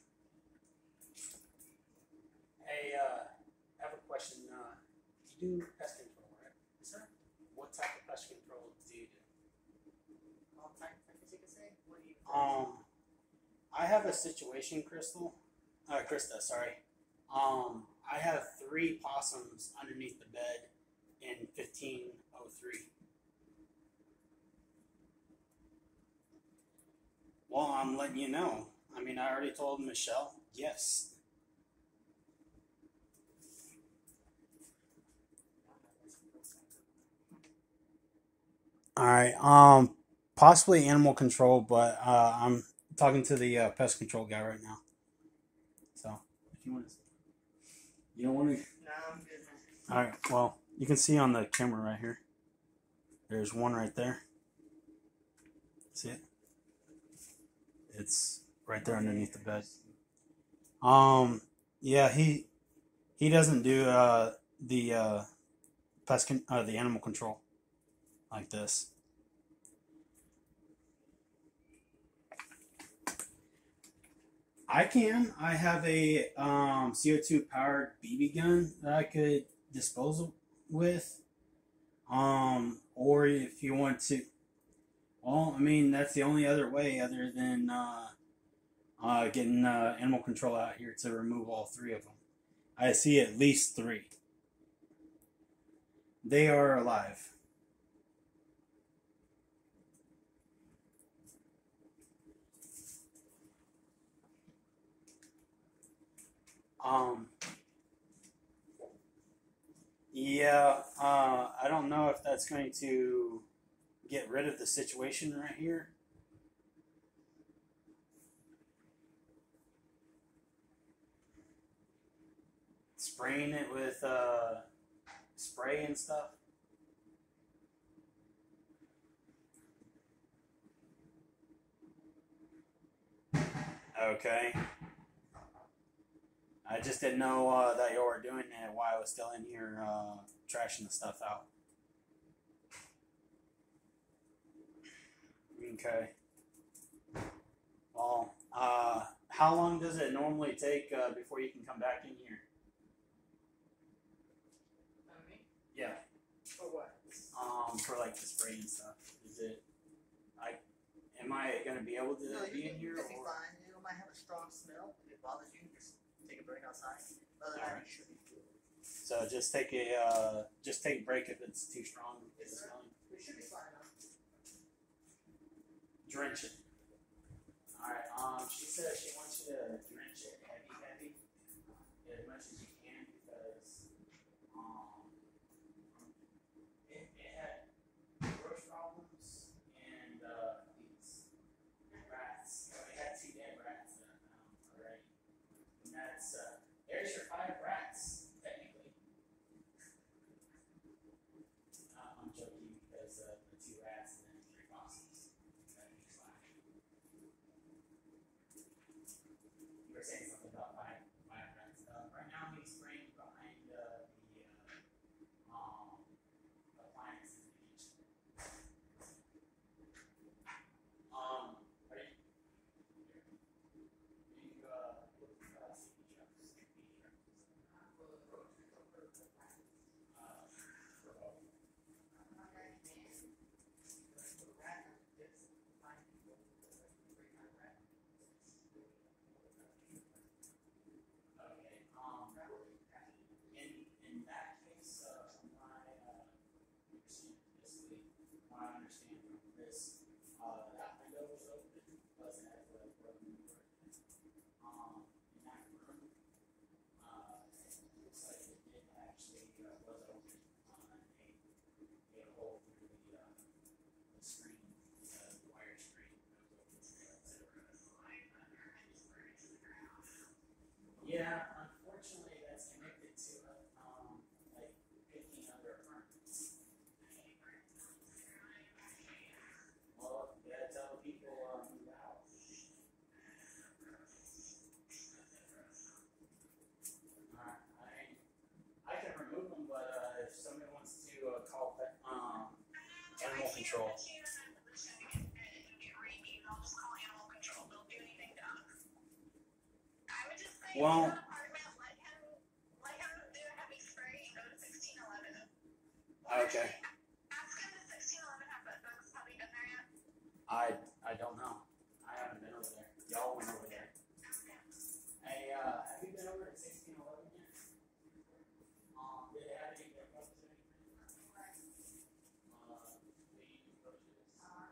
Hey, uh, I have a question. Uh, you do pest control, right? Yes, sir. What type of pest control do you do? All type, I guess you could say. What do you? Um, I have a situation, Crystal. Uh, Krista, sorry. Um, I have three possums underneath the bed in fifteen oh three. Well, I'm letting you know. I mean, I already told Michelle. Yes. All right. Um, possibly animal control, but uh, I'm talking to the uh, pest control guy right now. So, if you want to, you don't want to. No, I'm good, man. All right. Well, you can see on the camera right here. There's one right there. See it? It's right there underneath the bed. Um, yeah, he he doesn't do uh the uh pest con- uh, the animal control like this. I can. I have a um C O two powered B B gun that I could dispose of with. Um, or if you want to, well, I mean that's the only other way other than uh, uh getting uh, animal control out here to remove all three of them. I see at least three. They are alive. Um, yeah, uh, I don't know if that's going to get rid of the situation right here. Spraying it with uh, spray and stuff. Okay. I just didn't know uh, that you were doing it while I was still in here uh, trashing the stuff out. Okay. Well, uh, how long does it normally take uh, before you can come back in here? On me? Yeah. For what? Um, for like the spray and stuff. Is it? I am I gonna be able to No, be you in can, here? you'll be Or? fine. You might have a strong smell. If it bothers you, just take a break outside. Other than that, Alright. you should be good. So just take a uh, just take a break if it's too strong. Yes, the sir. smelling. We should be fine now. Drench it. Alright, um, she says she wants you to drench it heavy, heavy, as much as you can, because, um, it, it had growth problems, and, uh, these rats, so we had two dead rats that I found already. And that's, uh, there's your five rats, technically. Uh, I'm joking, because, uh, the two rats and then three foxes. That makes five. You were saying something about five, five rats. Uh, right now he's framed behind uh, the uh, um, appliances in the kitchen. Um, are you? Do you uh, look at uh, C D trucks? C D trucks. Uh, for both. Okay. Um, in in that case, uh, from my uh, basically, what I understand from this, uh, that window was open, wasn't as a broken door. Um, in that room, uh, it looks like it did actually uh, was open on a a hole through the uh, the screen, uh, the wire screen that was open there. Yeah, unfortunately, that's connected to uh, um, like fifteen other apartments. Well, you gotta tell people uh, move out. Alright, I I can remove them, but uh, if somebody wants to uh, call pet, um, animal control. Well, okay. I I don't know. I haven't been over there. Y'all went over there. Hey, uh, have you been over to sixteen eleven yet? Um, did it have any pickups or anything? Uh, leaves, bushes?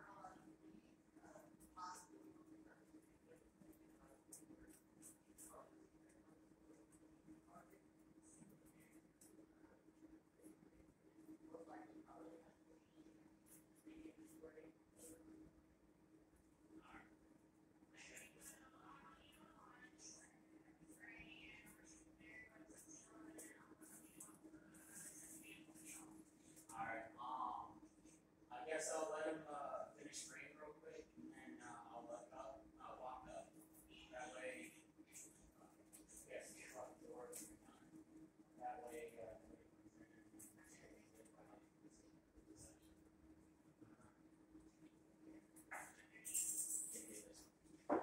Alright, um, I guess I'll let him, uh, finish spraying real quick, and then, uh, I'll look up, I'll walk up, that way, uh, yes, you lock the door when you're done, that way, uh, nobody comes in and takes it by the section. Give me this one.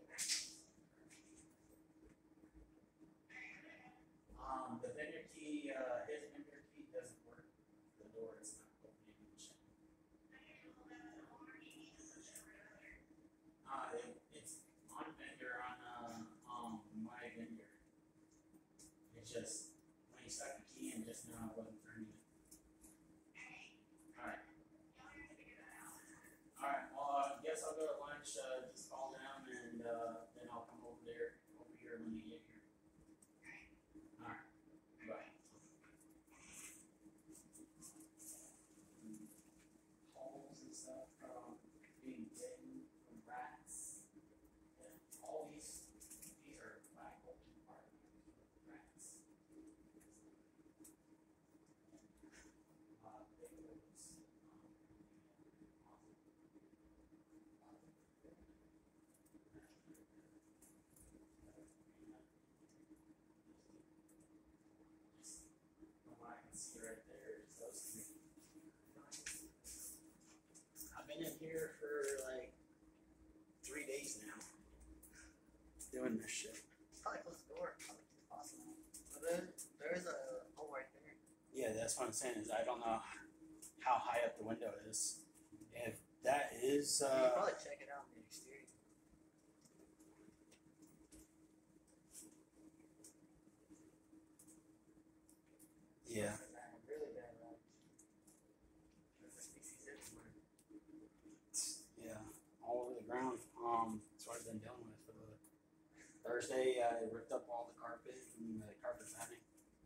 Um, the vendor key, uh, his vendor key doesn't work, the door is not opening and shut. Uh, it, it's on vendor on, uh, um, my vendor. It's just, when you stuck the key in just now, it wasn't turning it. Alright. Alright, well, I guess I'll go to lunch, uh, just call down and, uh, then I'll come over there, over here when you get here. Alright, bye. Holes and stuff from being bitten from rats. Yeah, all these, these are black hole compartments with rats. Uh, big holes. From what I can see right there, is those three. I've been in here for like three days now, doing this shit. Probably close the door. Probably too possible. But there, there's a hole right there. Yeah, that's what I'm saying. Is I don't know how high up the window is. If that is, You can uh, probably check it out in the exterior. yeah, Really bad rats. There's like species everywhere. yeah, all over the ground. Um, that's what I've been doing. Thursday, I ripped up all the carpet and the carpet padding.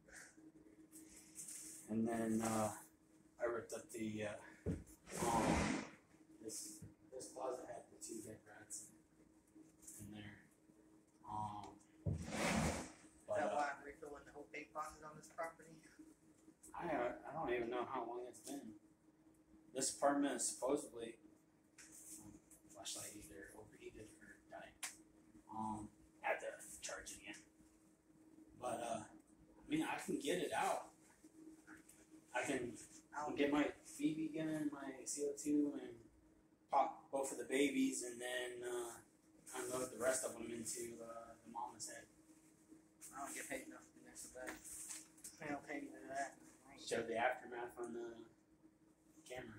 And then uh, I ripped up the uh, um, this this closet had the two dead rats in, in there. Um, Is but, that uh, why I'm refilling the whole big boxes on this property? I uh, I don't even know how long it's been. This apartment is supposedly um, flashlight either overheated or died. Um, had to charge it again. But uh, I mean, I can get it out. I can, I can get my Phoebe gun, my C O two, and pop both of the babies, and then uh, unload the rest of them into uh, the mama's head. I don't get paid enough to do next to that. I don't pay me to do that. Show the aftermath on the camera.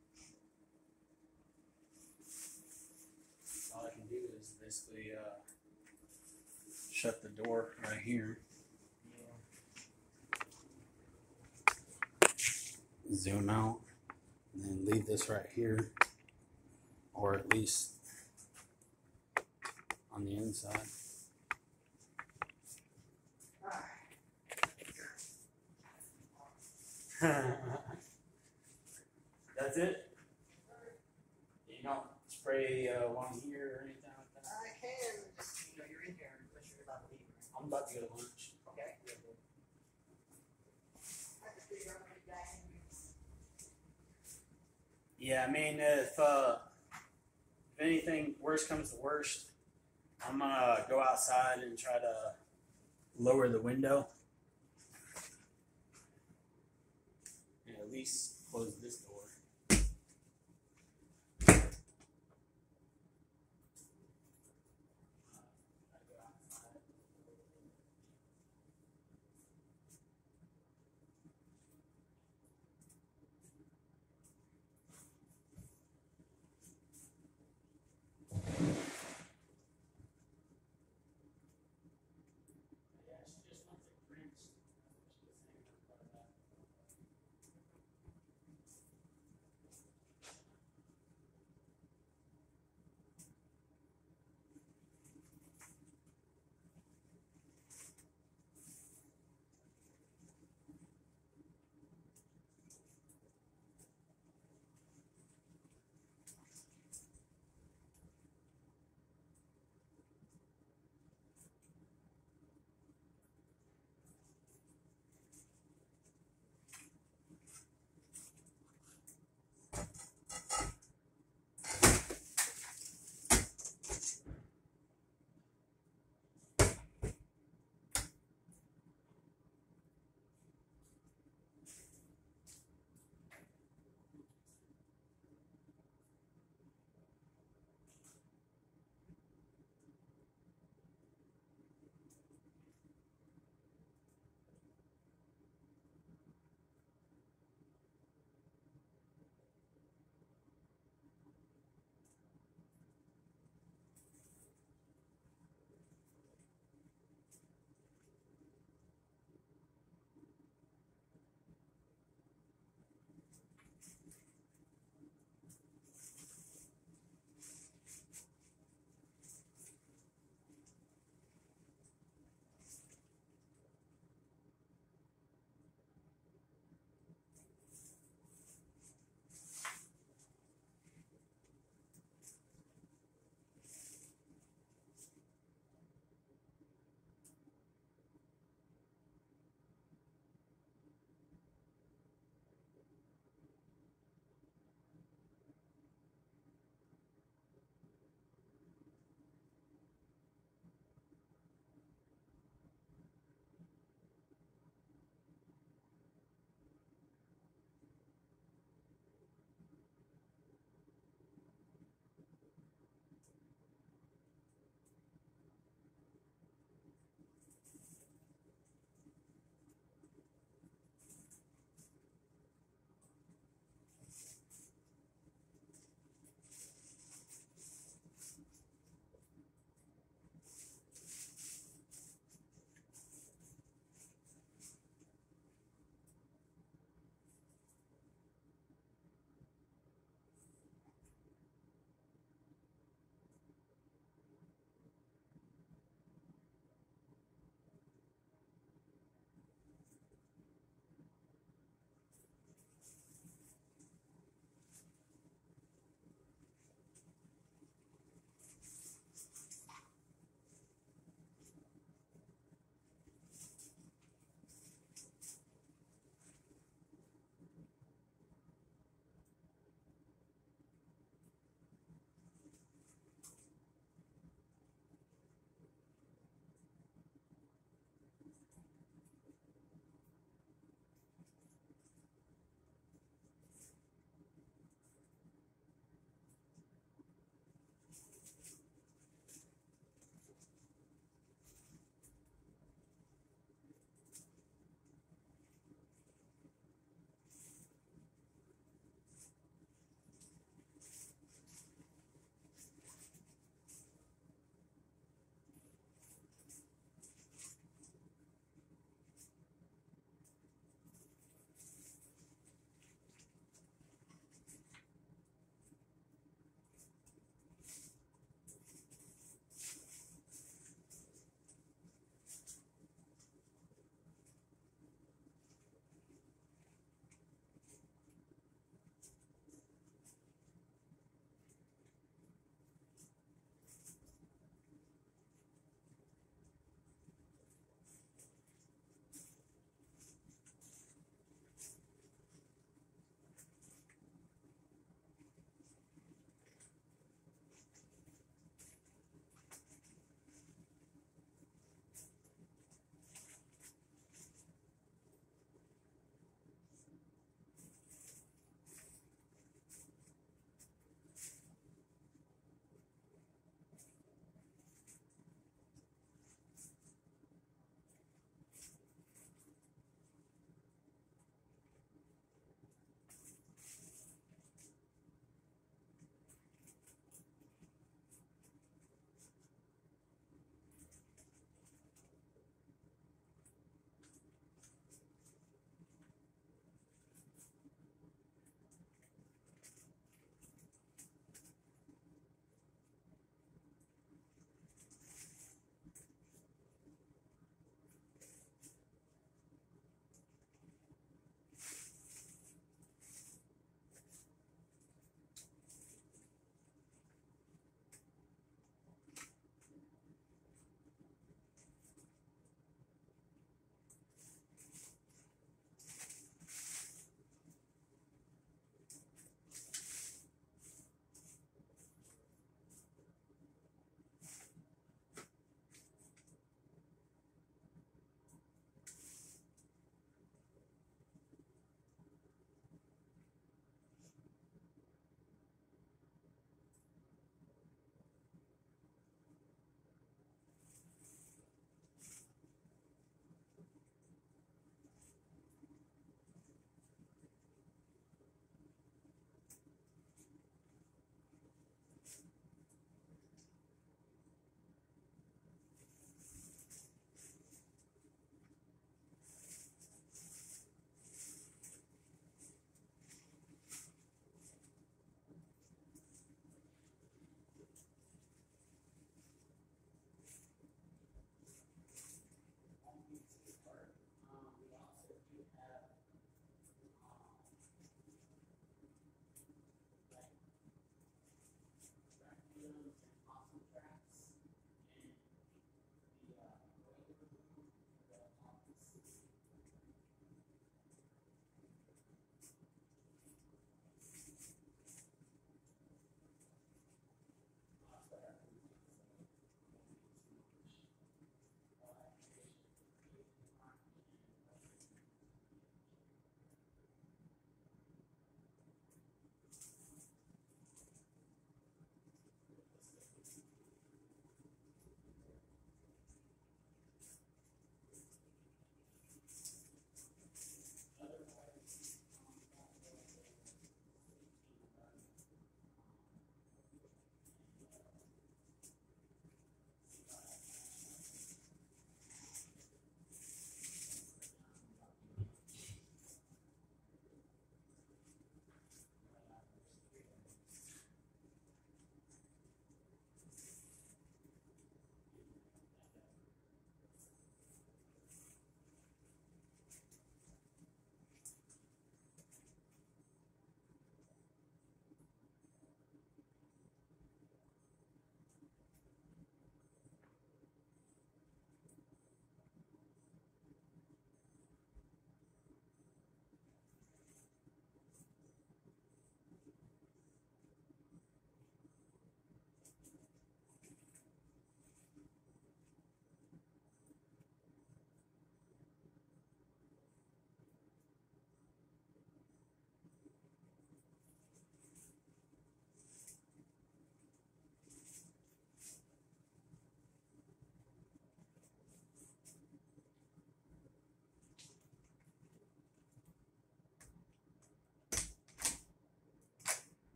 All I can do is basically uh, shut the door right here. Zoom out, and then leave this right here, or at least on the inside. That's it? You don't spray uh, along here or anything like that? I can, just, you know, you're in here unless you're about to leave. Right? I'm about to go to lunch. Okay. I just figure I'm gonna be back in here. Yeah, I mean, if, uh, if anything worse comes to worst, I'm gonna go outside and try to lower the window. And at least close this door.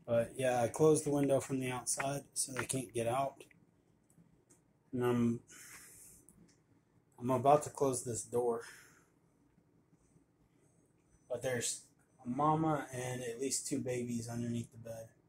But yeah, I closed the window from the outside so they can't get out. And I'm I'm about to close this door. But there's a mama and at least two babies underneath the bed.